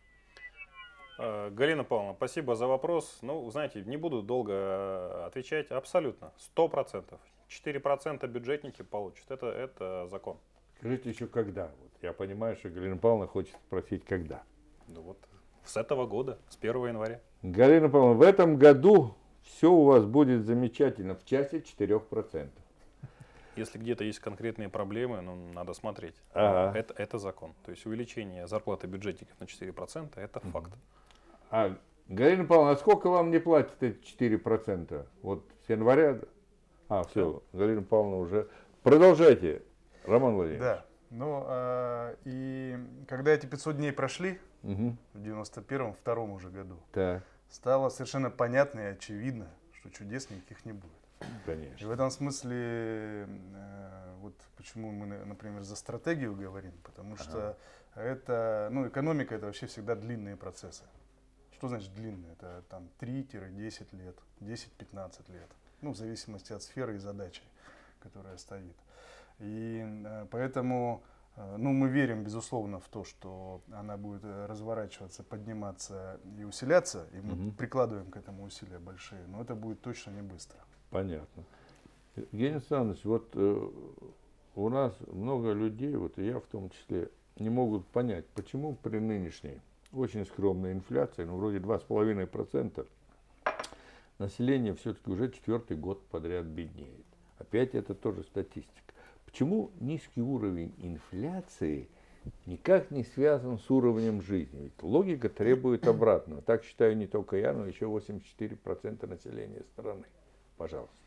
Галина Павловна, спасибо за вопрос. Ну, знаете, не буду долго отвечать. Абсолютно. Сто процентов. четыре процента бюджетники получат. Это, это закон. Скажите еще когда. Вот я понимаю, что Галина Павловна хочет спросить, когда. Ну вот, с этого года, с первого января. Галина Павловна, в этом году все у вас будет замечательно в часе четырех процентов. Если где-то есть конкретные проблемы, ну, надо смотреть. Ага. Это, это закон. То есть увеличение зарплаты бюджетников на четыре процента это mm-hmm. факт. А, Галина Павловна, а сколько вам не платят эти четыре процента? Вот с января... А, все, да. Галина Павловна уже... Продолжайте, Роман Владимирович. Да. Ну, а, и когда эти пятьсот дней прошли, угу. в девяносто первом, втором уже году, так. стало совершенно понятно и очевидно, что чудес никаких не будет. Конечно. И в этом смысле, э, вот почему мы, например, за стратегию говорим, потому что ага. это, ну, экономика это вообще всегда длинные процессы. Что значит длинные? Это там три-десять лет, десять-пятнадцать лет, ну, в зависимости от сферы и задачи, которая стоит. И э, поэтому, э, ну, мы верим, безусловно, в то, что она будет разворачиваться, подниматься и усиляться, и мы угу. прикладываем к этому усилия большие, но это будет точно не быстро. Понятно. Евгений Александрович, вот э, у нас много людей, вот и я в том числе, не могут понять, почему при нынешней очень скромной инфляции, ну вроде два с половиной процента, население все-таки уже четвертый год подряд беднеет. Опять это тоже статистика. Почему низкий уровень инфляции никак не связан с уровнем жизни? Ведь логика требует обратного. Так считаю не только я, но еще восемьдесят четыре процента населения страны. Пожалуйста.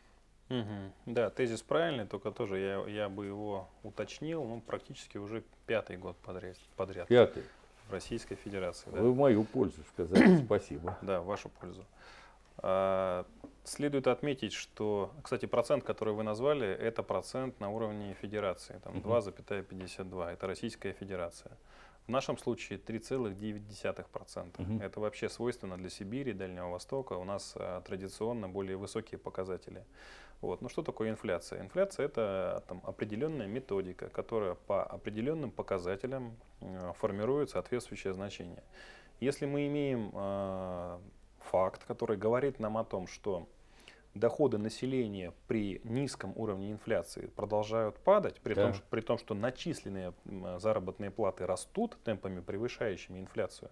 Угу. Да, тезис правильный, только тоже я, я бы его уточнил, ну, практически уже пятый год подряд. подряд Пятый. В Российской Федерации. Вы Да. в мою пользу сказали, спасибо. Да, в вашу пользу. А, следует отметить, что, кстати, процент, который вы назвали, это процент на уровне федерации, там два целых пятьдесят два, это Российская Федерация. В нашем случае три целых девять десятых процента. Мгм. Это вообще свойственно для Сибири, Дальнего Востока. У нас а, традиционно более высокие показатели. Вот. Ну что такое инфляция? Инфляция — это там, определенная методика, которая по определенным показателям э, формирует соответствующее значение. Если мы имеем э, факт, который говорит нам о том, что доходы населения при низком уровне инфляции продолжают падать, при, Да. том, что, при том, что начисленные м, заработные платы растут темпами, превышающими инфляцию,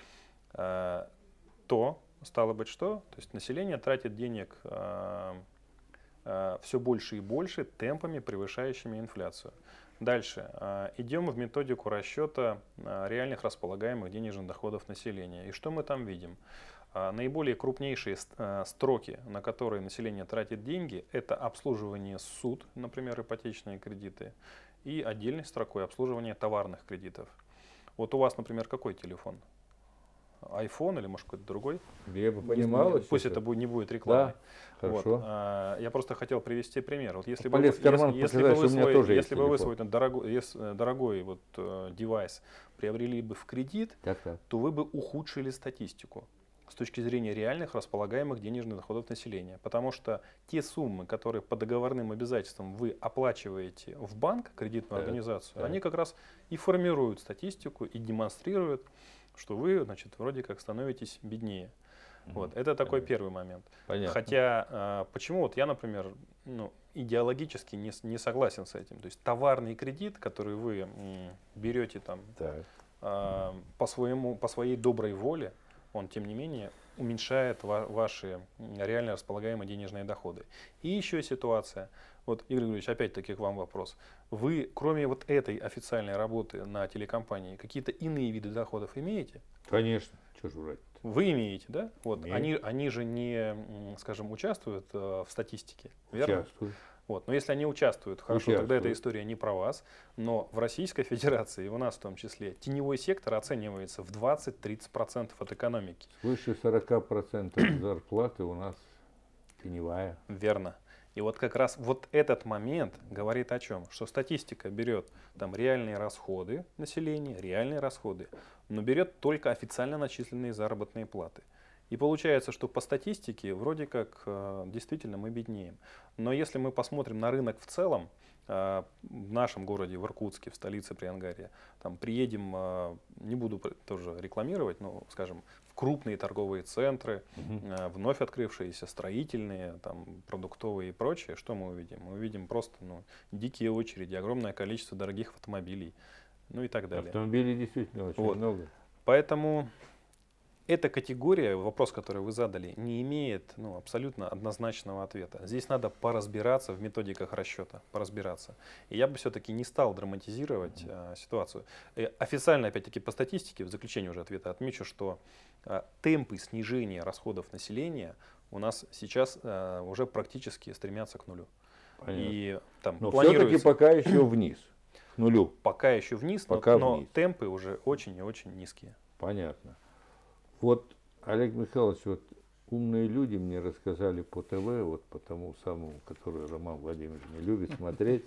э, то, стало быть, что? То есть население тратит денег э, э, все больше и больше темпами, превышающими инфляцию. Дальше. Э, идем в методику расчета э, реальных располагаемых денежных доходов населения. И что мы там видим? Э, наиболее крупнейшие э, строки, на которые население тратит деньги, это обслуживание суд, например, ипотечные кредиты, и отдельной строкой обслуживание товарных кредитов. Вот у вас, например, какой телефон? iPhone или может какой-то другой? Я бы понимал. Не- Пусть это будет- не будет рекламой. Да, Вот. хорошо. А, я просто хотел привести пример. Вот если Полез бы, в карман если, если показать, бы вы что у меня свой, тоже есть если бы вы телефон. свой там, дорогой, ес- дорогой вот, э, девайс приобрели бы в кредит, Так, так. то вы бы ухудшили статистику с точки зрения реальных располагаемых денежных доходов населения. Потому что те суммы, которые по договорным обязательствам вы оплачиваете в банк, кредитную Так, организацию, так. они как раз и формируют статистику и демонстрируют, что вы, значит, вроде как становитесь беднее. Вот. Это такой Понятно. первый момент. Понятно. Хотя, э, почему вот я, например, ну, идеологически не, с- не согласен с этим. То есть товарный кредит, который вы м, берете там Так. э, по, своему, по своей доброй воле, он, тем не менее, уменьшает ва- ваши м, реально располагаемые денежные доходы. И еще ситуация. Вот, Игорь Григорьевич, опять-таки к вам вопрос. Вы, кроме вот этой официальной работы на телекомпании, какие-то иные виды доходов имеете? Конечно. Чего же врать? Вы имеете, да? Вот, Имею. они, они же не, м, скажем, участвуют э, в статистике, верно? Участвую. Вот. Но если они участвуют, хорошо, тогда эта Участвуют. история не про вас. Но в Российской Федерации, и у нас в том числе, теневой сектор оценивается в двадцать-тридцать процентов от экономики. Свыше сорока процентов зарплаты у нас теневая. Верно. И вот как раз вот этот момент говорит о чем? Что статистика берет там реальные расходы населения, реальные расходы, но берет только официально начисленные заработные платы. И получается, что по статистике вроде как э, действительно мы беднеем. Но если мы посмотрим на рынок в целом, э, в нашем городе, в Иркутске, в столице Приангарья, там приедем, э, не буду пр- тоже рекламировать, но, скажем, в крупные торговые центры, э, вновь открывшиеся строительные, там, продуктовые и прочее, что мы увидим? Мы увидим просто ну, дикие очереди, огромное количество дорогих автомобилей, ну и так далее. Автомобилей действительно очень Вот. много. Поэтому эта категория, вопрос, который вы задали, не имеет ну, абсолютно однозначного ответа. Здесь надо поразбираться в методиках расчета, поразбираться. И я бы все-таки не стал драматизировать э, ситуацию. И официально, опять-таки, по статистике, в заключение уже ответа отмечу, что э, темпы снижения расходов населения у нас сейчас э, уже практически стремятся к нулю. Понятно. И там Но все-таки планируется пока еще вниз. К нулю. пока еще вниз, но- Пока но вниз. темпы уже очень и очень низкие. Понятно. Вот, Олег Михайлович, вот умные люди мне рассказали по ТВ, вот по тому самому, который Роман Владимирович не любит смотреть,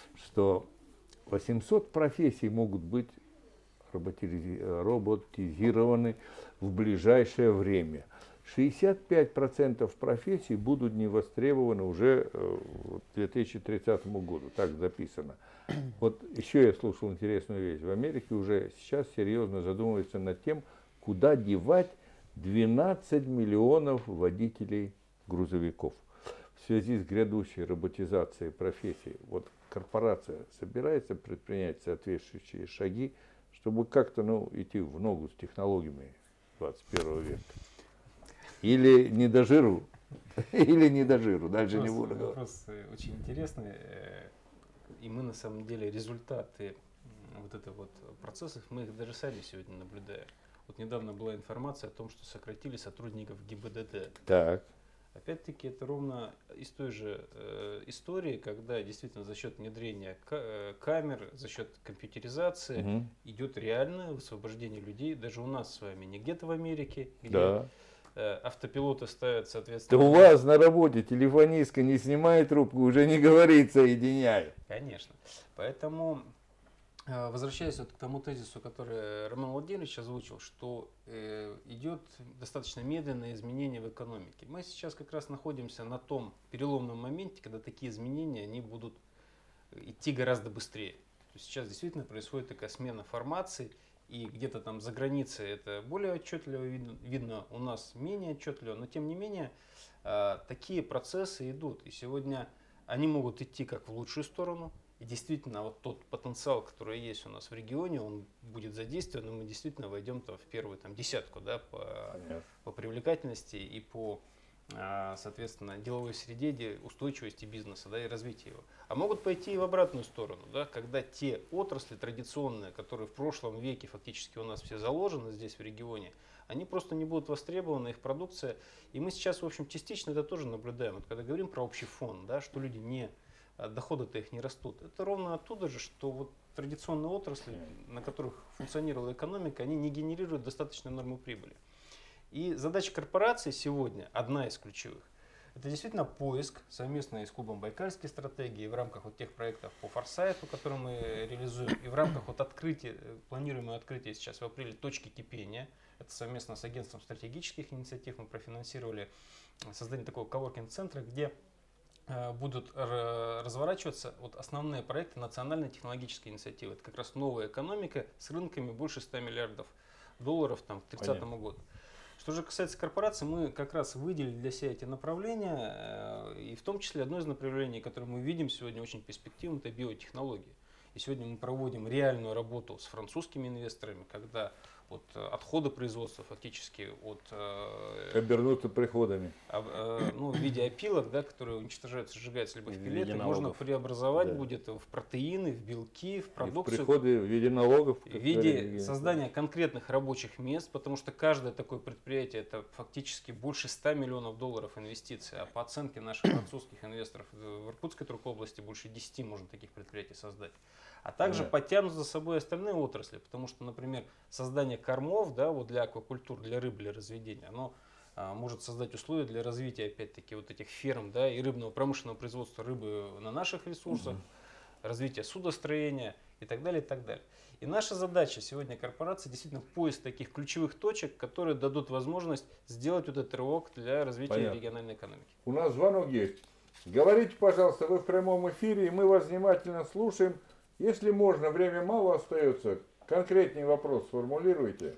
что восемьсот профессий могут быть роботизи- роботизированы в ближайшее время. шестьдесят пять процентов профессий будут не востребованы уже э, к две тысячи тридцатому году, так записано. Вот еще я слушал интересную вещь. В Америке уже сейчас серьезно задумываются над тем, куда девать двенадцать миллионов водителей грузовиков. В связи с грядущей роботизацией профессий, вот корпорация собирается предпринять соответствующие шаги, чтобы как-то ну, идти в ногу с технологиями двадцать первого века. Или не до жиру, или не до жиру, дальше не буду говорить. Вопрос э, очень интересный. э, И мы на самом деле результаты м, вот этого вот процессов, мы их даже сами сегодня наблюдаем. Вот недавно была информация о том, что сократили сотрудников ГИБДД. Так, Опять-таки, это ровно из той же э, истории, когда действительно за счет внедрения камер, за счет компьютеризации угу. идет реальное высвобождение людей, даже у нас с вами, не где-то в Америке, где да. э, автопилоты ставят, соответственно... Да у вас на работе телефонистка не снимает трубку, уже не говорит «соединяй». Конечно. Поэтому... Возвращаясь вот к тому тезису, который Роман Владимирович озвучил, что э, идет достаточно медленное изменение в экономике. Мы сейчас как раз находимся на том переломном моменте, когда такие изменения они будут идти гораздо быстрее. То есть сейчас действительно происходит такая смена формаций, и где-то там за границей это более отчетливо видно, видно, у нас менее отчетливо, но тем не менее э, такие процессы идут. И сегодня они могут идти как в лучшую сторону. И действительно, вот тот потенциал, который есть у нас в регионе, он будет задействован, и мы действительно войдем в первую там, десятку да, по, по привлекательности и по, соответственно, деловой среде, устойчивости бизнеса да, и развития его. А могут пойти и в обратную сторону, да, когда те отрасли традиционные, которые в прошлом веке фактически у нас все заложены здесь в регионе, они просто не будут востребованы, их продукция. И мы сейчас, в общем, частично это тоже наблюдаем. Вот когда говорим про общий фон, да, что люди не... доходы-то их не растут. Это ровно оттуда же, что вот традиционные отрасли, на которых функционировала экономика, они не генерируют достаточную норму прибыли. И задача корпорации сегодня, одна из ключевых, это действительно поиск совместно с клубом «Байкальские стратегии» в рамках вот тех проектов по форсайту, которые мы реализуем, и в рамках вот открытия, планируемого открытия сейчас в апреле точки кипения, это совместно с агентством стратегических инициатив мы профинансировали создание такого коворкинг-центра, где будут разворачиваться вот основные проекты национальной технологической инициативы. Это как раз новая экономика с рынками больше ста миллиардов долларов там, к тридцатому году. Что же касается корпораций, мы как раз выделили для себя эти направления, и в том числе одно из направлений, которое мы видим сегодня очень перспективным, это биотехнологии. И сегодня мы проводим реальную работу с французскими инвесторами, когда от отхода производства фактически от обернуться приходами э, ну, в виде опилок, да, которые уничтожаются, сжигаются либо в пилеты, можно преобразовать да. будет в протеины, в белки, в продукцию. И в приходы в виде налогов. В виде создания конкретных рабочих мест, потому что каждое такое предприятие это фактически больше ста миллионов долларов инвестиций, а по оценке наших французских инвесторов в Иркутской области больше десяти можно таких предприятий создать. А также да. подтянут за собой остальные отрасли, потому что, например, создание кормов да, вот для аквакультур, для рыб, для разведения, оно а, может создать условия для развития, опять-таки, вот этих ферм да, и рыбного промышленного производства рыбы на наших ресурсах, угу. развития судостроения и так далее, и так далее. И наша задача сегодня корпорации действительно поиск таких ключевых точек, которые дадут возможность сделать вот этот рывок для развития Понятно. Региональной экономики. У нас звонок есть. Говорите, пожалуйста, вы в прямом эфире, и мы вас внимательно слушаем. Если можно, время мало остается, конкретный вопрос сформулируйте.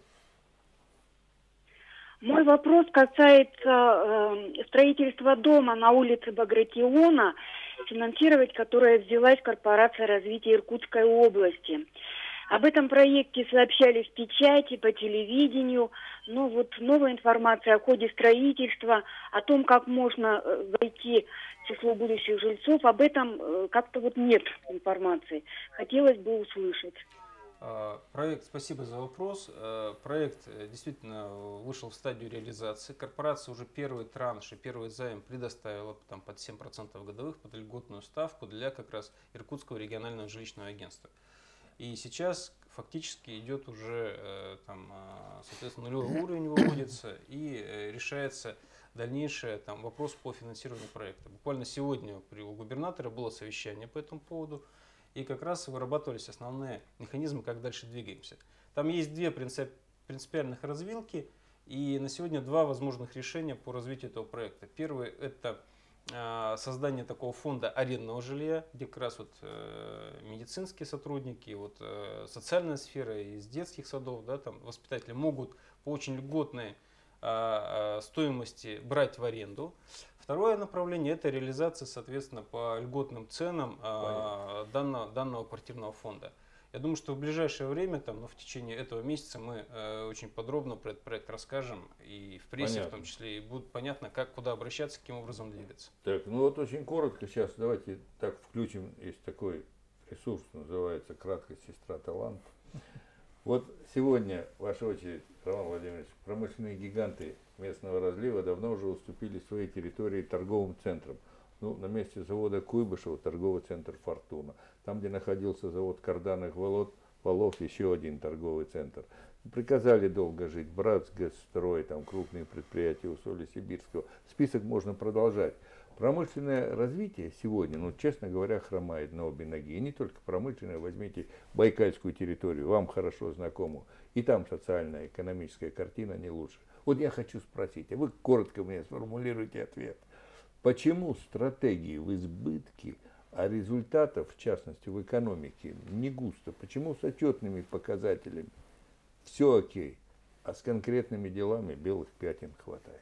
Мой вопрос касается э, строительства дома на улице Багратиона, финансировать которое взялась корпорация развития Иркутской области. Об этом проекте сообщали в печати, по телевидению, но вот новая информация о ходе строительства, о том, как можно войти в число будущих жильцов, об этом как-то вот нет информации. Хотелось бы услышать. Проект, спасибо за вопрос. Проект действительно вышел в стадию реализации. Корпорация уже первый транш и первый займ предоставила там, под семь процентов годовых под льготную ставку для как раз Иркутского регионального жилищного агентства. И сейчас фактически идет уже, там, соответственно, нулевой уровень выводится и решается дальнейший там, вопрос по финансированию проекта. Буквально сегодня при у губернатора было совещание по этому поводу, и как раз вырабатывались основные механизмы, как дальше двигаемся. Там есть две принцип, принципиальных развилки, и на сегодня два возможных решения по развитию этого проекта. Первый – это создание такого фонда арендного жилья, где как раз вот, э, медицинские сотрудники, вот, э, социальная сфера из детских садов, да, там, воспитатели могут по очень льготной э, стоимости брать в аренду. Второе направление – это реализация, соответственно, по льготным ценам э, данного, данного квартирного фонда. Я думаю, что в ближайшее время, там, ну, в течение этого месяца мы э, очень подробно про этот проект расскажем, и в прессе понятно. В том числе, и будет понятно, как, куда обращаться, каким образом двигаться. Так, ну вот очень коротко сейчас давайте так включим, есть такой ресурс, называется «Краткость, сестра талант». Вот сегодня, ваша очередь, Роман Владимирович, промышленные гиганты местного разлива давно уже уступили своей территории торговым центрам. Ну, на месте завода Куйбышева торговый центр «Фортуна». Там, где находился завод карданных волов, валов, еще один торговый центр. Приказали долго жить. Братсгазстрой, там крупные предприятия Усолья-Сибирского. Список можно продолжать. Промышленное развитие сегодня, ну, честно говоря, хромает на обе ноги. И не только промышленное, возьмите Байкальскую территорию, вам хорошо знакомую. И там социальная, экономическая картина не лучше. Вот я хочу спросить, а вы коротко мне сформулируйте ответ. Почему стратегии в избытке, а результатов, в частности в экономике, не густо? Почему с отчетными показателями все окей, а с конкретными делами белых пятен хватает?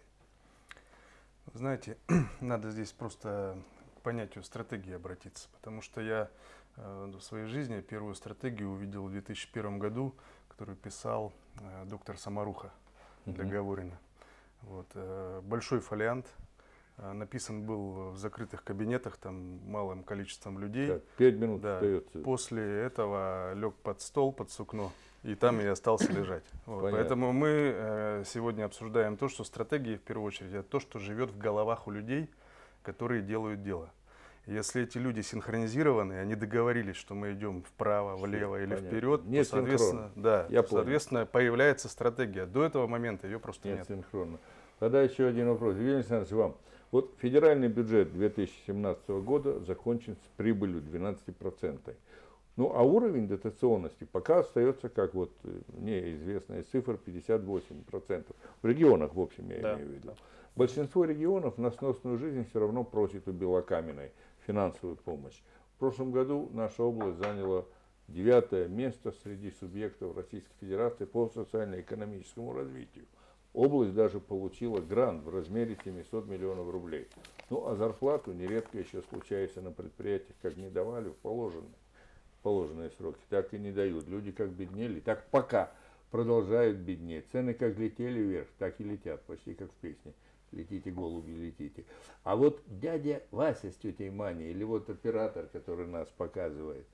Знаете, надо здесь просто к понятию стратегии обратиться, потому что я э, в своей жизни первую стратегию увидел в две тысячи первом году, которую писал э, доктор Самаруха для Говорина. Вот, э, большой фолиант. Написан был в закрытых кабинетах, там малым количеством людей. Так, пять минут да. остается. После этого лег под стол, под сукно, и там и остался лежать. Вот. Поэтому мы э, сегодня обсуждаем то, что стратегии, в первую очередь, это то, что живет в головах у людей, которые делают дело. Если эти люди синхронизированы, они договорились, что мы идем вправо, влево или понятно. Вперед, Нет то, соответственно, да, Я то, соответственно появляется стратегия. До этого момента ее просто нет. Нет синхронно. Тогда еще один вопрос. Евгений Александрович, вам. Вот федеральный бюджет две тысячи семнадцатого года закончен с прибылью двенадцать процентов. Ну, а уровень дотационности пока остается, как вот мне известная цифра, пятьдесят восемь процентов. В регионах, в общем, я да, имею в виду. Да. Большинство регионов на сносную жизнь все равно просит у Белокаменной финансовую помощь. В прошлом году наша область заняла девятое место среди субъектов Российской Федерации по социально-экономическому развитию. Область даже получила грант в размере семисот миллионов рублей. Ну, а зарплату нередко еще случается на предприятиях, как не давали в положенные, положенные сроки, так и не дают. Люди как беднели, так пока продолжают беднеть. Цены как летели вверх, так и летят, почти как в песне. Летите, голуби, летите. А вот дядя Вася с тетей Маней, или вот оператор, который нас показывает,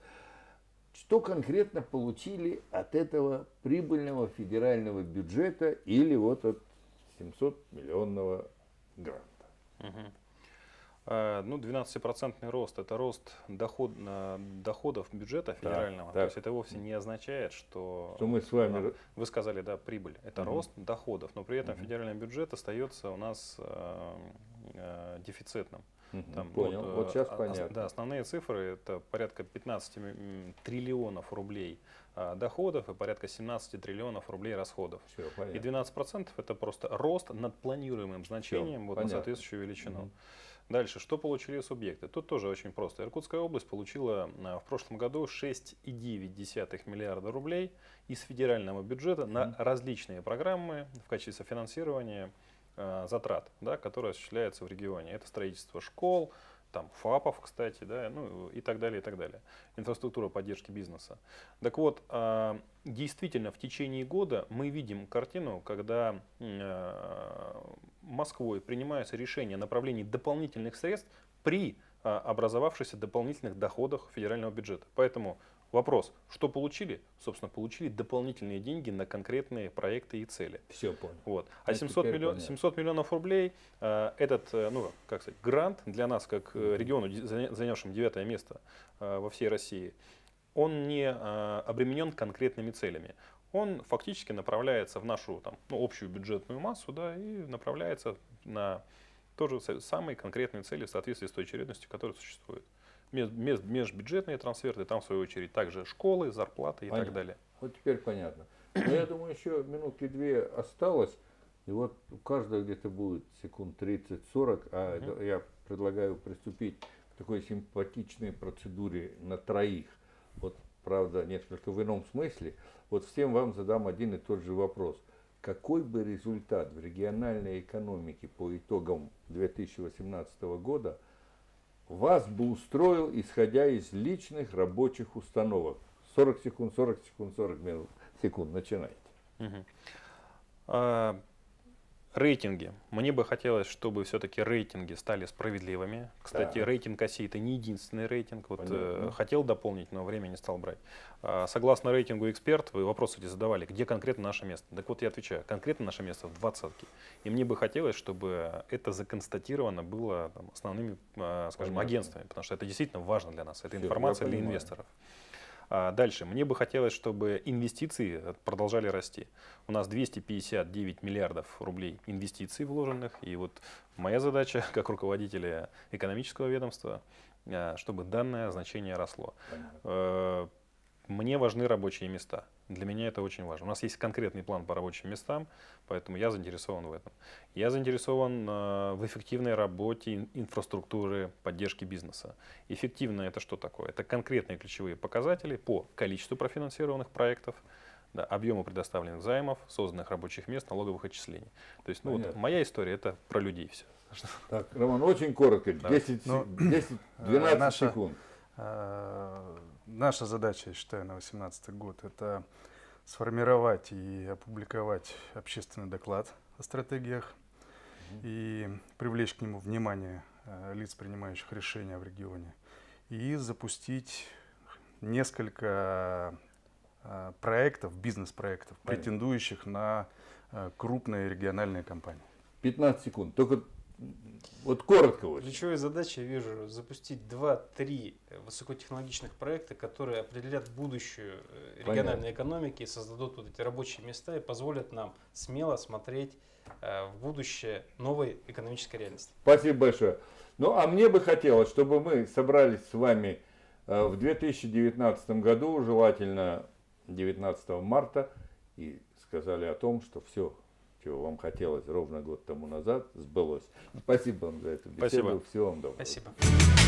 что конкретно получили от этого прибыльного федерального бюджета или вот от семисотмиллионного гранта? Угу. А, ну, двенадцатипроцентный рост – это рост доход, доходов бюджета федерального. Так, То так. есть это вовсе не означает, что… Что мы с вами… Нам, вы сказали, да, прибыль. Это угу. рост доходов, но при этом угу. федеральный бюджет остается у нас э, э, дефицитным. Угу, Там, понял, вот, вот сейчас а, понятно. Да, основные цифры – это порядка пятнадцати триллионов рублей а, доходов и порядка семнадцати триллионов рублей расходов. Все, и двенадцать процентов это просто рост над планируемым значением вот, на соответствующую величину. Угу. Дальше, что получили субъекты? Тут тоже очень просто. Иркутская область получила а, в прошлом году шесть и девять десятых миллиарда рублей из федерального бюджета угу. на различные программы в качестве финансирования затрат, да, которые осуществляются в регионе. Это строительство школ, там, ФАПов, кстати, да, ну, и так далее, и так далее. Инфраструктура поддержки бизнеса. Так вот, действительно, в течение года мы видим картину, когда Москвой принимаются решения о направлении дополнительных средств при образовавшихся дополнительных доходах федерального бюджета. Поэтому вопрос, что получили? Собственно, получили дополнительные деньги на конкретные проекты и цели. Все понял. Вот. А семьсот, миллион, семьсот миллионов рублей, э, этот э, ну, как сказать, грант для нас, как э, региону, занявшим девятое место э, во всей России, он не э, обременен конкретными целями. Он фактически направляется в нашу там, ну, общую бюджетную массу, да, и направляется на тоже самые конкретные цели в соответствии с той очередностью, которая существует. Меж, межбюджетные трансферты, там в свою очередь также школы, зарплаты и понятно. Так далее. Вот теперь понятно. Но я думаю, еще минутки две осталось, и вот у каждого где-то будет секунд тридцать-сорок, а угу. я предлагаю приступить к такой симпатичной процедуре на троих. Вот, правда, несколько в ином смысле. Вот всем вам задам один и тот же вопрос. Какой бы результат в региональной экономике по итогам две тысячи восемнадцатого года вас бы устроил, исходя из личных рабочих установок? сорок секунд, сорок секунд, сорок минут, секунд. Начинайте. Угу. А, Рейтинги. Мне бы хотелось, чтобы все-таки рейтинги стали справедливыми. Кстати, Да. рейтинг оси это не единственный рейтинг. Вот, э, Понятно. хотел дополнить, но время не стал брать. А, согласно рейтингу «Эксперт», вы вопросы эти задавали, где конкретно наше место. Так вот, я отвечаю, конкретно наше место в двадцатке. И мне бы хотелось, чтобы это законстатировано было там, основными, э, скажем, Понятно. агентствами, потому что это действительно важно для нас. Это Всё, информация я для понимаю. инвесторов. А дальше. Мне бы хотелось, чтобы инвестиции продолжали расти. У нас двести пятьдесят девять миллиардов рублей инвестиций вложенных. И вот моя задача, как руководителя экономического ведомства, а, чтобы данное значение росло. Э, Мне важны рабочие места. Для меня это очень важно. У нас есть конкретный план по рабочим местам, поэтому я заинтересован в этом. Я заинтересован э, в эффективной работе ин- инфраструктуры поддержки бизнеса. Эффективно это что такое? Это конкретные ключевые показатели по количеству профинансированных проектов, да, объему предоставленных займов, созданных рабочих мест, налоговых отчислений. То есть, ну, вот Понятно. моя история это про людей все. Так, Роман, очень коротко, Да. десять, Ну, десять-двенадцать наша- секунд. Э, Наша задача, я считаю, на две тысячи восемнадцатый год – это сформировать и опубликовать общественный доклад о стратегиях и привлечь к нему внимание э, лиц, принимающих решения в регионе, и запустить несколько э, проектов, бизнес-проектов, Понятно. претендующих на э, крупные региональные компании. пятнадцать секунд. Только вот коротко очень. Ключевой задачей я вижу запустить два-три высокотехнологичных проекта, которые определят будущую э, региональной экономики, создадут вот эти рабочие места и позволят нам смело смотреть э, в будущее новой экономической реальности. Спасибо большое. Ну, а мне бы хотелось, чтобы мы собрались с вами э, в две тысячи девятнадцатом году, желательно девятнадцатого марта, и сказали о том, что все, чего вам хотелось ровно год тому назад, сбылось. Спасибо вам за эту беседу. Спасибо. Всего вам доброго. Спасибо.